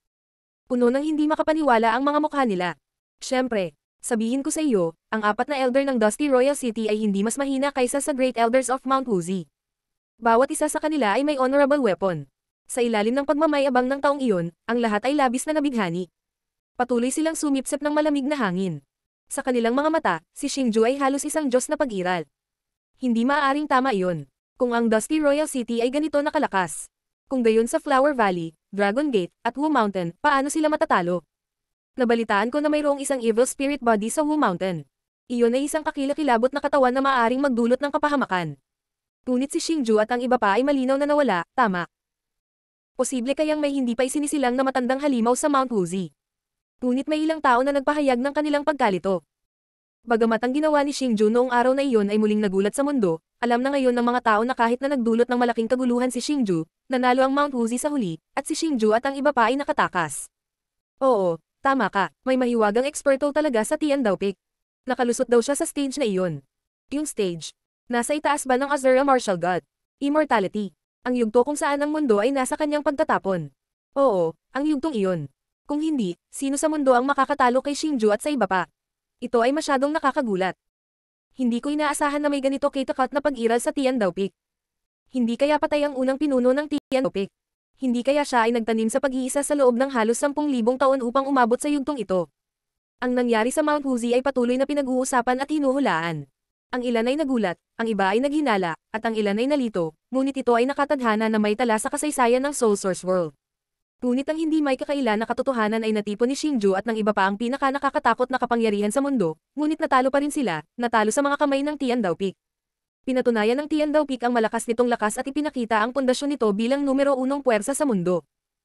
Puno ng hindi makapaniwala ang mga mukha nila. Siyempre, sabihin ko sa iyo, ang apat na elder ng Dusty Royal City ay hindi mas mahina kaysa sa Great Elders of Mount Wuzi. Bawat isa sa kanila ay may honorable weapon. Sa ilalim ng pagmamayabang ng taong iyon, ang lahat ay labis na nabighani. Patuloy silang sumipsip ng malamig na hangin. Sa kanilang mga mata, si Xingju ay halos isang Diyos na pag-iral. Hindi maaaring tama iyon. Kung ang Dusty Royal City ay ganito nakalakas. Kung gayon sa Flower Valley, Dragon Gate, at Wu Mountain, paano sila matatalo? Nabalitaan ko na mayroong isang evil spirit body sa Wu Mountain. Iyon ay isang kakilakilabot na katawan na maaaring magdulot ng kapahamakan. Ngunit si Xingju at ang iba pa ay malinaw na nawala, tama. Posible kayang may hindi pa isinisilang na matandang halimaw sa Mount Wuzi. Ngunit may ilang tao na nagpahayag ng kanilang pagkalito. Bagamat ang ginawa ni Xingju noong araw na iyon ay muling nagulat sa mundo, alam na ngayon ng mga tao na kahit na nagdulot ng malaking kaguluhan si Xingju, nanalo ang Mount Wuzi sa huli, at si Xingju at ang iba pa ay nakatakas. Oo, tama ka, may mahiwagang eksperto talaga sa Tiandao Peak. Nakalusot daw siya sa stage na iyon. Yung stage. Nasa itaas ba ng Azura Martial God? Immortality. Ang yugto kung saan ang mundo ay nasa kanyang pagtatapon. Oo, ang yugtong iyon. Kung hindi, sino sa mundo ang makakatalo kay Xingju at sa iba pa? Ito ay masyadong nakakagulat. Hindi ko inaasahan na may ganito katakat na pag-iral sa Tiandao Peak. Hindi kaya patay ang unang pinuno ng Tiandao Peak. Hindi kaya siya ay nagtanim sa pag-iisa sa loob ng halos sampung libong taon upang umabot sa yugtong ito. Ang nangyari sa Mount Wuzi ay patuloy na pinag-uusapan at hinuhulaan. Ang ilan ay nagulat, ang iba ay naghinala, at ang ilan ay nalito, ngunit ito ay nakatadhana na may tala sa kasaysayan ng Soul Source World. Ngunit ang hindi may kakailan na katotohanan ay natipon ni Xingju at ng iba pa ang pinaka-nakakatakot na kapangyarihan sa mundo, ngunit natalo pa rin sila, natalo sa mga kamay ng Tiandao Peak. Pinatunayan ng Tiandao Peak ang malakas nitong lakas at ipinakita ang pundasyon nito bilang numero unong puwersa sa mundo.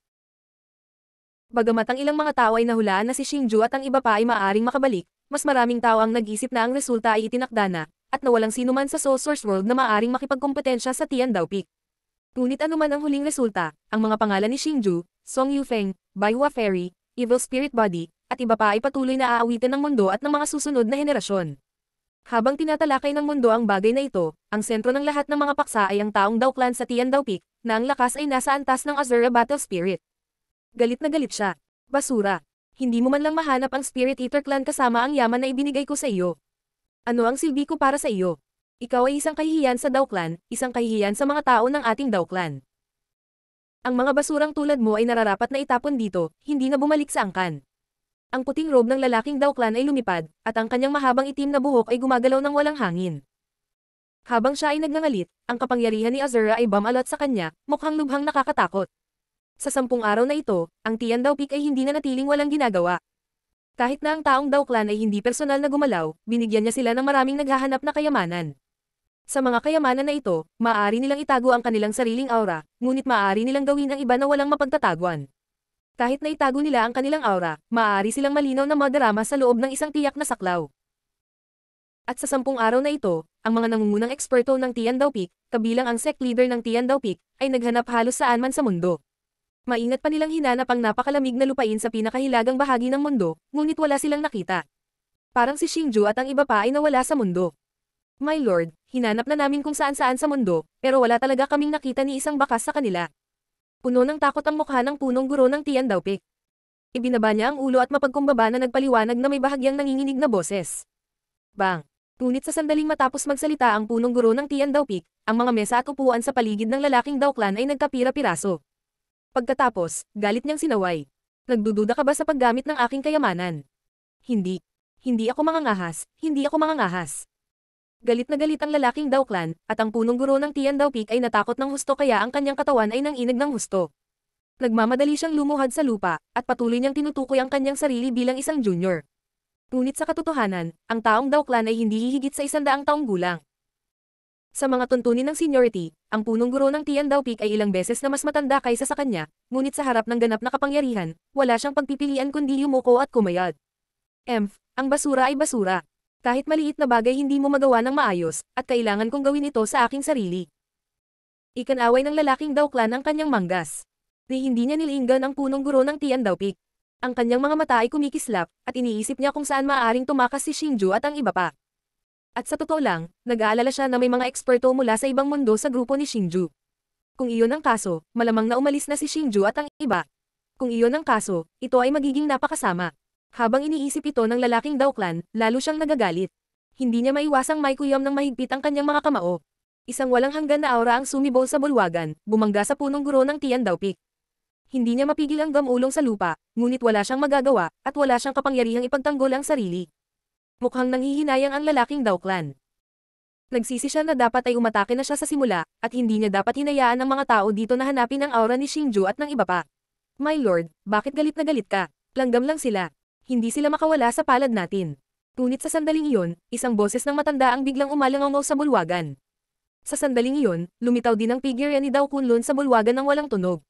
Bagamat ang ilang mga tao ay nahulaan na si Xingju at ang iba pa ay maaaring makabalik, mas maraming tao ang nag-isip na ang resulta ay itinakda na, at nawalang sinuman sa Soul Source World na maaaring makipagkompetensya sa Tiandao Peak. Ngunit anuman ang huling resulta, ang mga pangalan ni Xingju, Song Yufeng, Baihua Fairy, Evil Spirit Body, at iba pa ay patuloy na aawitin ng mundo at ng mga susunod na henerasyon. Habang tinatalakay ng mundo ang bagay na ito, ang sentro ng lahat ng mga paksa ay ang taong Dao Clan sa Tiandao Peak, na ang lakas ay nasa antas ng Azura Battle Spirit. Galit na galit siya. Basura. Hindi mo man lang mahanap ang Spirit Eater Clan kasama ang yaman na ibinigay ko sa iyo. Ano ang silbi ko para sa iyo? Ikaw ay isang kahihiyan sa Dao Clan, isang kahihiyan sa mga tao ng ating Dao Clan. Ang mga basurang tulad mo ay nararapat na itapon dito, hindi na bumalik sa angkan. Ang puting robe ng lalaking Dao Clan ay lumipad, at ang kanyang mahabang itim na buhok ay gumagalaw ng walang hangin. Habang siya ay nagngangalit, ang kapangyarihan ni Azura ay bumalot sa kanya, mukhang lubhang nakakatakot. Sa sampung araw na ito, ang Tiandao Peak ay hindi na natiling walang ginagawa. Kahit na ang taong Dao Clan ay hindi personal na gumalaw, binigyan niya sila ng maraming naghahanap na kayamanan. Sa mga kayamanan na ito, maaari nilang itago ang kanilang sariling aura, ngunit maaari nilang gawin ang iba na walang mapagtataguan. Kahit na itago nila ang kanilang aura, maaari silang malinaw na madarama sa loob ng isang tiyak na saklaw. At sa sampung araw na ito, ang mga nangungunang eksperto ng Tiandao Peak, kabilang ang sect leader ng Tiandao Peak, ay naghanap halos saan man sa mundo. Maingat pa nilang hinanap ang napakalamig na lupain sa pinakahilagang bahagi ng mundo, ngunit wala silang nakita. Parang si Xingju at ang iba pa ay nawala sa mundo. My Lord, hinanap na namin kung saan-saan sa mundo, pero wala talaga kaming nakita ni isang bakas sa kanila. Puno ng takot ang mukha ng punong guro ng Tiandao Peak. Ibinaba niya ang ulo at mapagkumbaba na nagpaliwanag na may bahagyang nanginginig na boses. Bang! Ngunit sa sandaling matapos magsalita ang punong guro ng Tiandao Peak, ang mga mesa at upuan sa paligid ng lalaking Dao Clan ay nagkapira-piraso. Pagkatapos, galit niyang sinaway. Nagdududa ka ba sa paggamit ng aking kayamanan? Hindi. Hindi ako mangangahas, hindi ako mangangahas. Galit na galit ang lalaking Dao clan, at ang punong guro ng Tian Dao Peak ay natakot ng husto kaya ang kanyang katawan ay nanginig ng husto. Nagmamadali siyang lumuhad sa lupa, at patuloy niyang tinutukoy ang kanyang sarili bilang isang junior. Ngunit sa katotohanan, ang taong Dao clan ay hindi hihigit sa isandaang taong gulang. Sa mga tuntunin ng seniority, ang punong guro ng Tian Dao Peak ay ilang beses na mas matanda kaysa sa kanya, ngunit sa harap ng ganap na kapangyarihan, wala siyang pagpipilian kundi yumuko at kumayad. Emph, ang basura ay basura. Kahit maliit na bagay hindi mo magawa ng maayos, at kailangan kong gawin ito sa aking sarili. Ikanaway ng lalaking Dao clan ang kanyang manggas. Ni hindi niya nilinggan ang punong guro ng Tian Dao Peak. Ang kanyang mga mata ay kumikislap, at iniisip niya kung saan maaaring tumakas si Xingju at ang iba pa. At sa totoo lang, nag-aalala siya na may mga eksperto mula sa ibang mundo sa grupo ni Xingju. Kung iyon ang kaso, malamang na umalis na si Xingju at ang iba. Kung iyon ang kaso, ito ay magiging napakasama. Habang iniisip ito ng lalaking Dao clan, lalo siyang nagagalit. Hindi niya maiwasang maikuyom ng mahigpit ang kanyang mga kamao. Isang walang hanggan na aura ang sumibol sa bulwagan, bumangga sa punong guro ng Tian Dao Peak. Hindi niya mapigil ang gamulong sa lupa, ngunit wala siyang magagawa, at wala siyang kapangyarihang ipagtanggol ang sarili. Mukhang nanghihinayang ang lalaking Dao clan. Nagsisi siya na dapat ay umatake na siya sa simula, at hindi niya dapat hinayaan ang mga tao dito na hanapin ang aura ni Xingju at ng iba pa. My lord, bakit galit na galit ka? Langgam lang sila. Hindi sila makawala sa palad natin. Ngunit sa sandaling iyon, isang boses ng matanda ang biglang umalangaw sa bulwagan. Sa sandaling iyon, lumitaw din ang figure ni Dao Kunlun sa bulwagan ng walang tunog.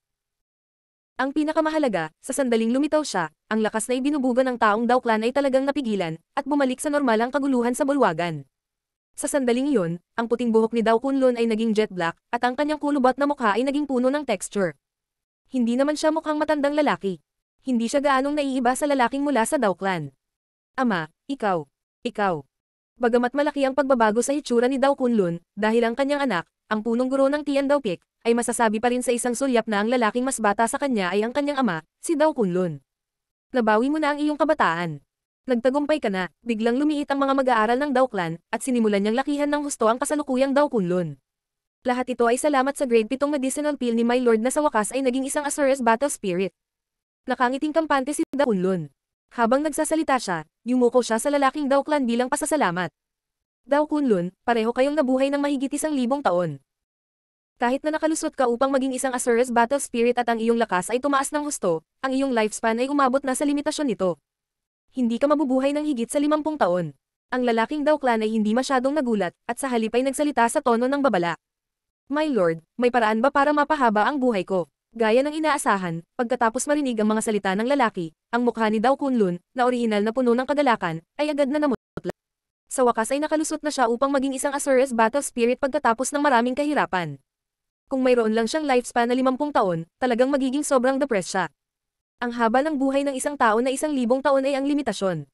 Ang pinakamahalaga, sa sandaling lumitaw siya, ang lakas na ibinubuga ng taong Dao clan ay talagang napigilan, at bumalik sa normal ang kaguluhan sa bulwagan. Sa sandaling iyon, ang puting buhok ni Dao Kunlun ay naging jet black, at ang kanyang kulubot na mukha ay naging puno ng texture. Hindi naman siya mukhang matandang lalaki. Hindi siya gaanong naiiba sa lalaking mula sa Dao clan. Ama, ikaw. Ikaw. Bagamat malaki ang pagbabago sa hitsura ni Dao Kunlun, dahil ang kanyang anak, ang punong guro ng Tian Dao Peak, ay masasabi pa rin sa isang sulyap na ang lalaking mas bata sa kanya ay ang kanyang ama, si Dao Kunlun. Nabawi mo na ang iyong kabataan. Nagtagumpay ka na, biglang lumiit ang mga mag-aaral ng Dao clan, at sinimulan niyang lakihan ng husto ang kasalukuyang Dao Kunlun. Lahat ito ay salamat sa grade pitong medicinal pill ni My Lord na sa wakas ay naging isang Asura's battle spirit. Nakangiting kampante si Dao Kunlun. Habang nagsasalita siya, yumuko siya sa lalaking Dao clan bilang pasasalamat. Dao Kunlun, pareho kayong nabuhay ng mahigit isang libong taon. Kahit na nakalusot ka upang maging isang Asura's battle spirit at ang iyong lakas ay tumaas ng husto, ang iyong lifespan ay umabot na sa limitasyon nito. Hindi ka mabubuhay ng higit sa limampung taon. Ang lalaking Dao clan ay hindi masyadong nagulat, at sa halip ay nagsalita sa tono ng babala. My lord, may paraan ba para mapahaba ang buhay ko? Gaya ng inaasahan, pagkatapos marinig ang mga salita ng lalaki, ang mukha ni Dao Kunlun, na orihinal na puno ng kagalakan, ay agad na namutla. Sa wakas ay nakalusot na siya upang maging isang Asura's battle spirit pagkatapos ng maraming kahirapan. Kung mayroon lang siyang lifespan na limampung taon, talagang magiging sobrang depressed siya. Ang haba ng buhay ng isang tao na isang libong taon ay ang limitasyon.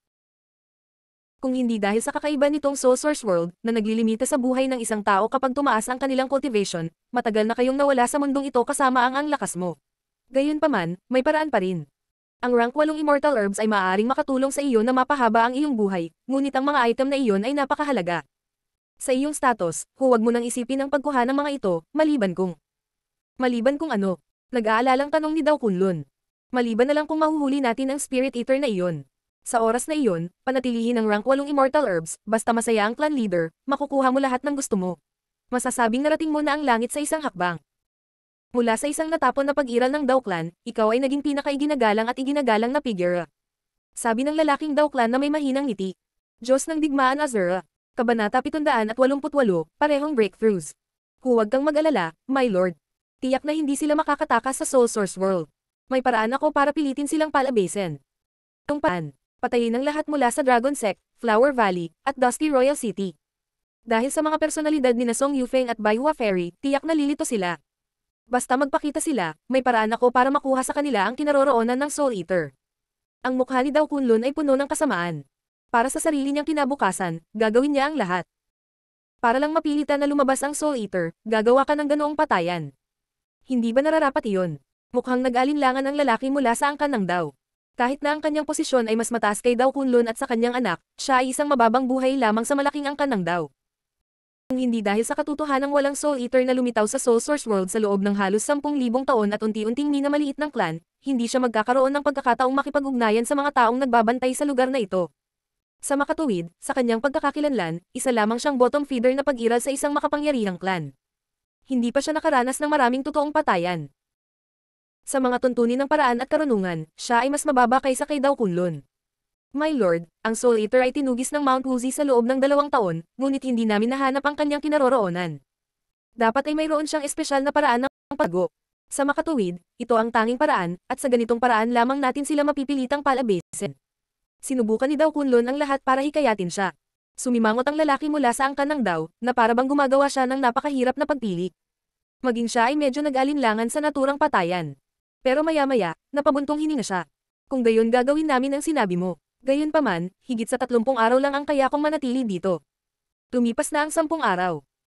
Kung hindi dahil sa kakaiba nitong Soul Source World, na naglilimita sa buhay ng isang tao kapag tumaas ang kanilang cultivation, matagal na kayong nawala sa mundong ito kasama ang ang lakas mo. Gayunpaman, may paraan pa rin. Ang rank walong immortal herbs ay maaaring makatulong sa iyo na mapahaba ang iyong buhay, ngunit ang mga item na iyon ay napakahalaga. Sa iyong status, huwag mo nang isipin ang pagkuha ng mga ito, maliban kung... Maliban kung ano? Nag-aalalang tanong ni Dao Kunlun. Maliban na lang kung mahuhuli natin ang Spirit Eater na iyon. Sa oras na iyon, panatilihin ang rank walong immortal herbs, basta masaya ang clan leader, makukuha mo lahat ng gusto mo. Masasabing narating mo na ang langit sa isang hakbang. Mula sa isang natapon na pag-iral ng Dao clan, ikaw ay naging pinaka-iginagalang at iginagalang na figure. Sabi ng lalaking Dao clan na may mahinang ngiti. Diyos ng digmaan Azura. Kabanata pitundaan at walumput walo, parehong breakthroughs. Huwag kang mag-alala, my lord. Tiyak na hindi sila makakatakas sa Soul Source World. May paraan ako para pilitin silang palabasin. Itong paan. Patayin ang lahat mula sa Dragon Sect, Flower Valley, at Dusty Royal City. Dahil sa mga personalidad ni Song Yufeng at Bai Hua Fairy, tiyak na lilito sila. Basta magpakita sila, may paraan ako para makuha sa kanila ang kinaroroonan ng Soul Eater. Ang mukha ni Dao Kunlun ay puno ng kasamaan. Para sa sarili niyang kinabukasan, gagawin niya ang lahat. Para lang mapilitan na lumabas ang Soul Eater, gagawa ka ng ganoong patayan. Hindi ba nararapat iyon? Mukhang nag-alinlangan ang lalaki mula sa angkan ng Dao. Kahit na ang kanyang posisyon ay mas mataas kay Dao Kunlun at sa kanyang anak, siya ay isang mababang buhay lamang sa malaking angkan ng Dao. Kung hindi dahil sa katotohanang walang Soul Eater na lumitaw sa Soul Source World sa loob ng halos sampung libong taon at unti-unting minamaliit ng clan, hindi siya magkakaroon ng pagkakataong makipag-ugnayan sa mga taong nagbabantay sa lugar na ito. Sa makatuwid, sa kanyang pagkakakilanlan, isa lamang siyang bottom feeder na pag-iral sa isang makapangyarihang clan. Hindi pa siya nakaranas ng maraming totoong patayan. Sa mga tuntunin ng paraan at karunungan, siya ay mas mababa kaysa kay Dao Kunlun. My lord, ang Soul Eater ay tinugis ng Mount Wuzi sa loob ng dalawang taon, ngunit hindi namin nahanap ang kanyang kinaroroonan. Dapat ay mayroon siyang espesyal na paraan ng paggo. Sa makatuwid, ito ang tanging paraan, at sa ganitong paraan lamang natin sila mapipilitang palabasin. Sinubukan ni Dao Kunlun ang lahat para hikayatin siya. Sumimangot ang lalaki mula sa angkan ng Dao, na para bang gumagawa siya ng napakahirap na pagpili. Maging siya ay medyo nag-alinlangan sa naturang patayan. Pero maya-maya, napabuntong hininga siya. Kung gayon gagawin namin ang sinabi mo. Gayunpaman, higit sa tatlumpung araw lang ang kaya kong manatili dito. Tumipas na ang sampung araw.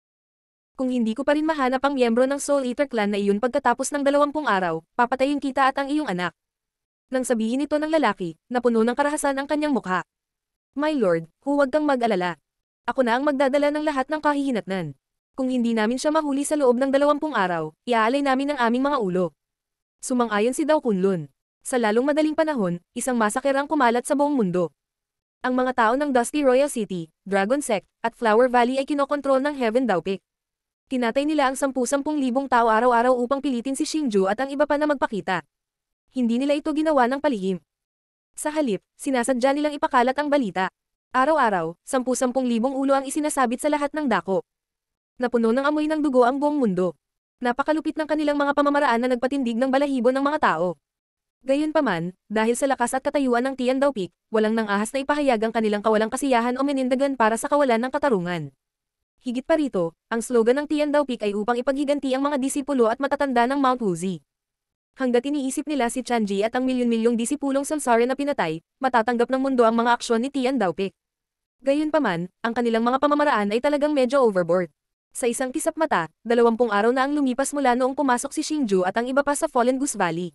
Kung hindi ko pa rin mahanap ang miyembro ng Soul Eater clan na iyon pagkatapos ng dalawampung araw, papatayin kita at ang iyong anak. Nang sabihin ito ng lalaki, napuno ng karahasan ang kanyang mukha. My lord, huwag kang mag-alala. Ako na ang magdadala ng lahat ng kahihinatnan. Kung hindi namin siya mahuli sa loob ng dalawampung araw, iaalay namin ang aming mga ulo. Sumang-ayon si Dao Kunlun. Sa lalong madaling panahon, isang masaker ang kumalat sa buong mundo. Ang mga tao ng Dusty Royal City, Dragon Sect, at Flower Valley ay kinokontrol ng Heaven Dao Peak. Tinatay nila ang sampu-sampung libong tao araw-araw upang pilitin si Xingju at ang iba pa na magpakita. Hindi nila ito ginawa ng palihim. Sa halip, sinasadya nilang ipakalat ang balita. Araw-araw, sampu-sampung libong ulo ang isinasabit sa lahat ng dako. Napuno ng amoy ng dugo ang buong mundo. Napakalupit ng kanilang mga pamamaraan na nagpatindig ng balahibo ng mga tao. Gayunpaman, dahil sa lakas at katayuan ng Tian Dao Peak, walang nang ahas na ipahayag ang kanilang kawalang kasiyahan o menindagan para sa kawalan ng katarungan. Higit pa rito, ang slogan ng Tian Dao Peak ay upang ipaghiganti ang mga disipulo at matatanda ng Mount Wuzi. Hanggat iniisip nila si Chanji at ang milyon-milyong disipulong samsara na pinatay, matatanggap ng mundo ang mga aksyon ni Tian Dao Peak. Gayunpaman, ang kanilang mga pamamaraan ay talagang medyo overboard. Sa isang kisap mata, dalawampung araw na ang lumipas mula noong pumasok si Xingju at ang iba pa sa Fallen Goose Valley.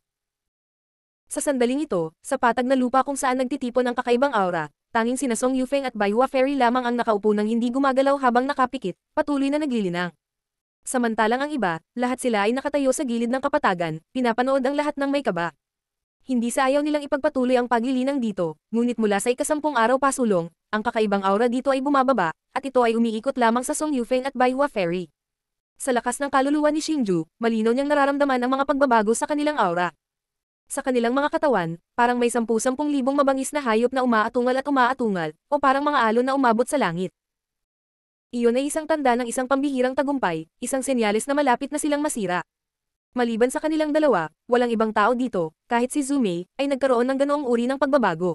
Sa sandaling ito, sa patag na lupa kung saan nagtitipon ang kakaibang aura, tanging sina Song Yufeng at Bai Hua Fairy lamang ang nakaupo ng hindi gumagalaw habang nakapikit, patuloy na naglilinang. Samantalang ang iba, lahat sila ay nakatayo sa gilid ng kapatagan, pinapanood ang lahat ng may kaba. Hindi sa ayaw nilang ipagpatuloy ang paglilinang dito, ngunit mula sa ikasampung araw pasulong, ang kakaibang aura dito ay bumababa, at ito ay umiikot lamang sa Song Yufeng at Bai Hua Fairy. Sa lakas ng kaluluwa ni Xingju, malinaw niyang nararamdaman ang mga pagbabago sa kanilang aura. Sa kanilang mga katawan, parang may sampu-sampung libong mabangis na hayop na umaatungal at umaatungal, o parang mga alon na umabot sa langit. Iyon ay isang tanda ng isang pambihirang tagumpay, isang senyales na malapit na silang masira. Maliban sa kanilang dalawa, walang ibang tao dito, kahit si Zumei, ay nagkaroon ng ganoong uri ng pagbabago.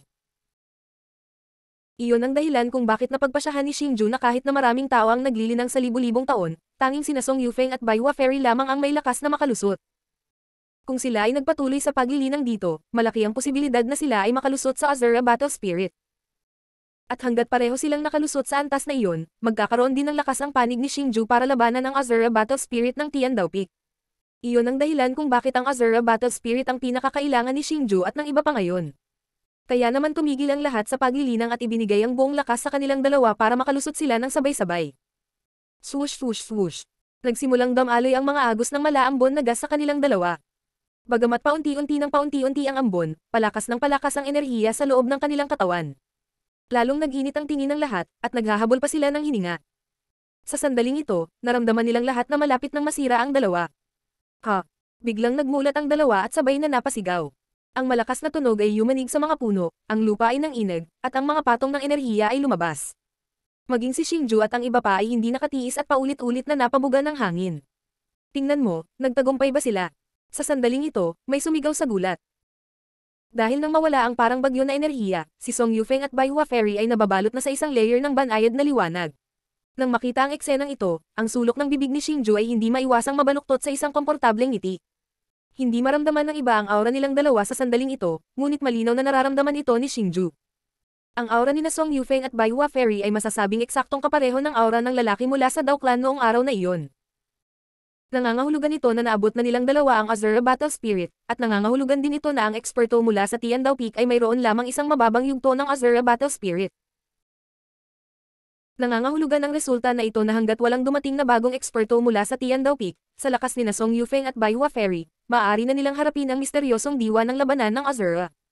Iyon ang dahilan kung bakit napagpasyahan ni Xingju na kahit na maraming tao ang naglilinang sa libu-libong taon, tanging sina Song Yufeng at Bai Hua Fairy lamang ang may lakas na makalusot. Kung sila ay nagpatuloy sa paglilinang dito, malaki ang posibilidad na sila ay makalusot sa Azura Battle Spirit. At hanggat pareho silang nakalusot sa antas na iyon, magkakaroon din ng lakas ang panig ni Xingju para labanan ang Azura Battle Spirit ng Tian Dao Peak. Iyon ang dahilan kung bakit ang Azura Battle Spirit ang pinakakailangan ni Xingju at ng iba pa ngayon. Kaya naman tumigil ang lahat sa paglilinang at ibinigay ang buong lakas sa kanilang dalawa para makalusot sila ng sabay-sabay. Swoosh swoosh swoosh. Nagsimulang damaloy ang mga agos ng malaambon na gas sa kanilang dalawa. Bagamat paunti-unti ng paunti-unti ang ambon, palakas ng palakas ang enerhiya sa loob ng kanilang katawan. Lalong nag-init ang tingin ng lahat, at naghahabol pa sila ng hininga. Sa sandaling ito, naramdaman nilang lahat na malapit nang masira ang dalawa. Ha! Biglang nagmulat ang dalawa at sabay na napasigaw. Ang malakas na tunog ay yumanig sa mga puno, ang lupa ay nanginag, at ang mga patong ng enerhiya ay lumabas. Maging si Xingju at ang iba pa ay hindi nakatiis at paulit-ulit na napabuga ng hangin. Tingnan mo, nagtagumpay ba sila? Sa sandaling ito, may sumigaw sa gulat. Dahil nang mawala ang parang bagyo na enerhiya, si Song Yufeng at Bai Hua Fairy ay nababalot na sa isang layer ng banayad na liwanag. Nang makita ang eksenang ito, ang sulok ng bibig ni Xingju ay hindi maiwasang mabaluktot sa isang komportableng ngiti. Hindi maramdaman ng iba ang aura nilang dalawa sa sandaling ito, ngunit malinaw na nararamdaman ito ni Xingju. Ang aura ni na Song Yufeng at Bai Hua Fairy ay masasabing eksaktong kapareho ng aura ng lalaki mula sa Dao Clan noong araw na iyon. Nangangahulugan ito na naabot na nilang dalawa ang Azura Battle Spirit, at nangangahulugan din ito na ang eksperto mula sa Tian Dao Peak ay mayroon lamang isang mababang yugto ng Azura Battle Spirit. Nangangahulugan ang resulta na ito na hanggat walang dumating na bagong eksperto mula sa Tian Dao Peak, sa lakas ni na Song Yufeng at Bai Hua Fairy, maaari na nilang harapin ang misteryosong diwa ng labanan ng Azura.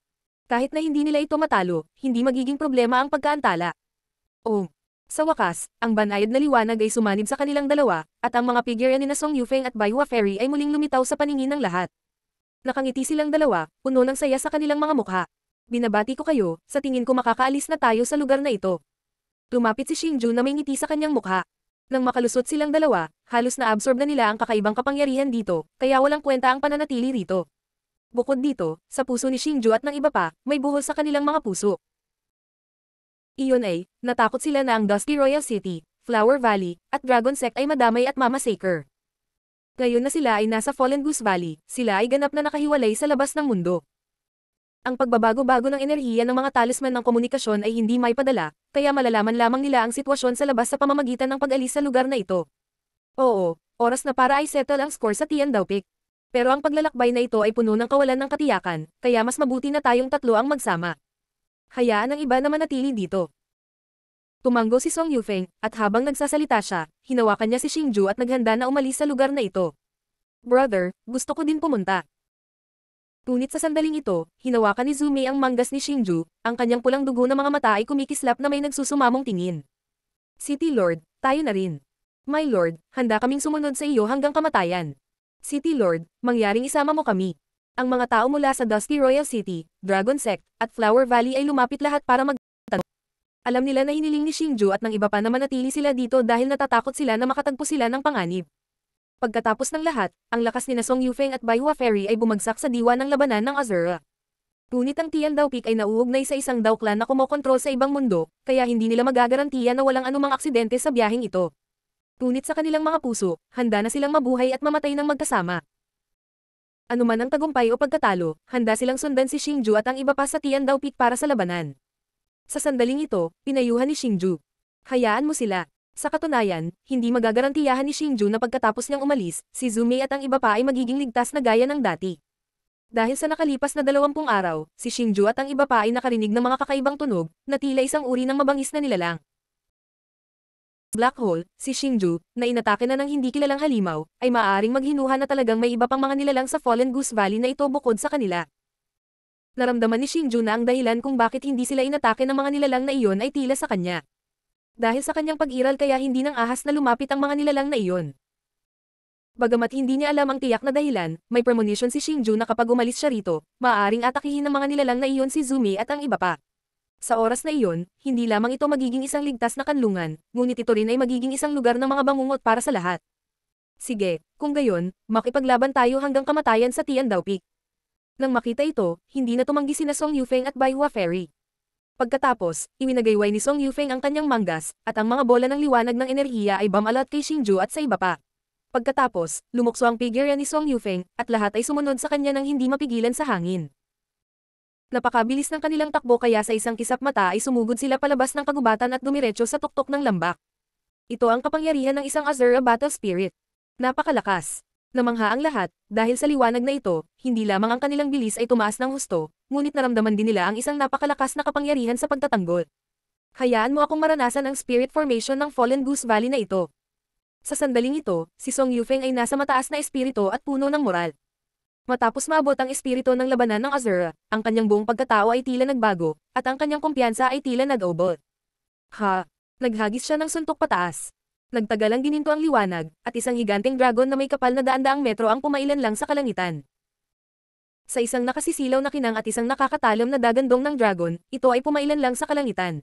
Kahit na hindi nila ito matalo, hindi magiging problema ang pagkaantala. Oh. Sa wakas, ang banayad na liwanag ay sumanib sa kanilang dalawa, at ang mga figure ni na Song Yufeng at Bai Hua Fairy ay muling lumitaw sa paningin ng lahat. Nakangiti silang dalawa, puno ng saya sa kanilang mga mukha. Binabati ko kayo, sa tingin ko makakaalis na tayo sa lugar na ito. Lumapit si Xingju na may ngiti sa kanyang mukha. Nang makalusot silang dalawa, halos na-absorb na nila ang kakaibang kapangyarihan dito, kaya walang kwenta ang pananatili rito. Bukod dito, sa puso ni Xingju at ng iba pa, may buhol sa kanilang mga puso. Iyon ay, natakot sila na ang Dusky Royal City, Flower Valley, at Dragon Sect ay madamay at mamassacre. Ngayon na sila ay nasa Fallen Goose Valley, sila ay ganap na nakahiwalay sa labas ng mundo. Ang pagbabago-bago ng enerhiya ng mga talisman ng komunikasyon ay hindi maipadala, kaya malalaman lamang nila ang sitwasyon sa labas sa pamamagitan ng pag-alis sa lugar na ito. Oo, oras na para ay settle ang score sa Tiandao Peak. Pero ang paglalakbay na ito ay puno ng kawalan ng katiyakan, kaya mas mabuti na tayong tatlo ang magsama. Hayaan ang iba na manatili dito. Tumango si Song Yufeng, at habang nagsasalita siya, hinawakan niya si Xingju at naghanda na umalis sa lugar na ito. Brother, gusto ko din pumunta. Ngunit sa sandaling ito, hinawakan ni Zumi ang manggas ni Xingju, ang kanyang pulang dugo na mga mata ay kumikislap na may nagsusumamong tingin. City Lord, tayo na rin. My Lord, handa kaming sumunod sa iyo hanggang kamatayan. City Lord, mangyaring isama mo kami. Ang mga tao mula sa Dusky Royal City, Dragon Sect, at Flower Valley ay lumapit lahat para magtanong. Alam nila na hiniling ni Xingju at ng iba pa na manatili sila dito dahil natatakot sila na makatagpo sila ng panganib. Pagkatapos ng lahat, ang lakas ni na Song Yufeng at Bai Hua Fairy ay bumagsak sa diwa ng labanan ng Azura. Ngunit ang Tiandao Peak ay nauugnay sa isang Dao clan na kumokontrol sa ibang mundo, kaya hindi nila magagarantiya na walang anumang aksidente sa biyaheng ito. Ngunit sa kanilang mga puso, handa na silang mabuhay at mamatay ng magkasama. Anuman ang tagumpay o pagkatalo, handa silang sundan si Xingju at ang iba pa sa Tiandao Peak para sa labanan. Sa sandaling ito, pinayuhan ni Xingju. Hayaan mo sila. Sa katunayan, hindi magagarantiyahan ni Xingju na pagkatapos niyang umalis, si Zumi at ang iba pa ay magiging ligtas na gaya ng dati. Dahil sa nakalipas na dalawampung araw, si Xingju at ang iba pa ay nakarinig ng mga kakaibang tunog, na tila isang uri ng mabangis na nilalang. Black Hole, si Xingju, na inatake na ng hindi kilalang halimaw, ay maaaring maghinuha na talagang may iba pang mga nilalang sa Fallen Goose Valley na ito bukod sa kanila. Naramdaman ni Xingju na ang dahilan kung bakit hindi sila inatake ng mga nilalang na iyon ay tila sa kanya. Dahil sa kanyang pag-iral kaya hindi nang ahas na lumapit ang mga nilalang na iyon. Bagamat hindi niya alam ang tiyak na dahilan, may premonition si Xingju na kapag umalis siya rito, maaaring atakihin ng mga nilalang na iyon si Zumi at ang iba pa. Sa oras na iyon, hindi lamang ito magiging isang ligtas na kanlungan, ngunit ito rin ay magiging isang lugar ng mga bangungot para sa lahat. Sige, kung gayon, makipaglaban tayo hanggang kamatayan sa Tiandao Peak. Nang makita ito, hindi na tumanggi sina Song Yufeng at Bai Hua Fairy. Pagkatapos, iwinagayway ni Song Yufeng ang kanyang manggas, at ang mga bola ng liwanag ng enerhiya ay bumalat kay Xingju at sa iba pa. Pagkatapos, lumukso ang figure ni Song Yufeng, at lahat ay sumunod sa kanya nang hindi mapigilan sa hangin. Napakabilis ng kanilang takbo kaya sa isang kisap mata ay sumugod sila palabas ng kagubatan at dumiretso sa tuktok ng lambak. Ito ang kapangyarihan ng isang Azura Battle Spirit. Napakalakas. Namangha ang lahat, dahil sa liwanag na ito, hindi lamang ang kanilang bilis ay tumaas ng husto, ngunit naramdaman din nila ang isang napakalakas na kapangyarihan sa pagtatanggol. Hayaan mo akong maranasan ang spirit formation ng Fallen Goose Valley na ito. Sa sandaling ito, si Song Yufeng ay nasa mataas na espiritu at puno ng moral. Matapos maabot ang espiritu ng labanan ng Azura, ang kanyang buong pagkatao ay tila nagbago, at ang kanyang kumpiyansa ay tila nag-obol. Ha! Naghagis siya ng suntok pataas. Nagtagal ang gininto ang liwanag, at isang higanteng dragon na may kapal na daan-daang metro ang pumailan lang sa kalangitan. Sa isang nakasisilaw na kinang at isang nakakatalam na dagandong ng dragon, ito ay pumailan lang sa kalangitan.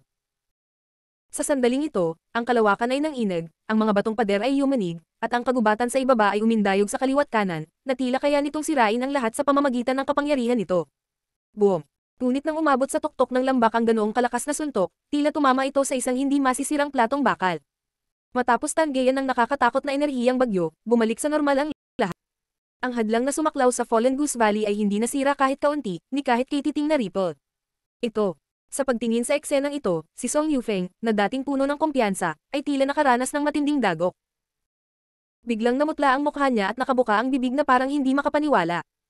Sa sandaling ito, ang kalawakan ay nanginag, ang mga batong pader ay yumanig, at ang kagubatan sa ibaba ay umindayog sa kaliwat kanan, na tila kaya nitong sirain ang lahat sa pamamagitan ng kapangyarihan nito. Boom! Ngunit nang umabot sa tuktok ng lambak ang ganoong kalakas na suntok, tila tumama ito sa isang hindi masisirang platong bakal. Matapos tanggayan ng nakakatakot na enerhiyang bagyo, bumalik sa normal ang lahat. Ang hadlang na sumaklaw sa Fallen Goose Valley ay hindi nasira kahit kaunti, ni kahit kay titing na ripple. Ito. Sa pagtingin sa eksenang ito, si Song Yufeng, na dating puno ng kumpiyansa, ay tila nakaranas ng matinding dagok. Biglang namutla ang mukha niya at nakabuka ang bibig na parang hindi makapaniwala.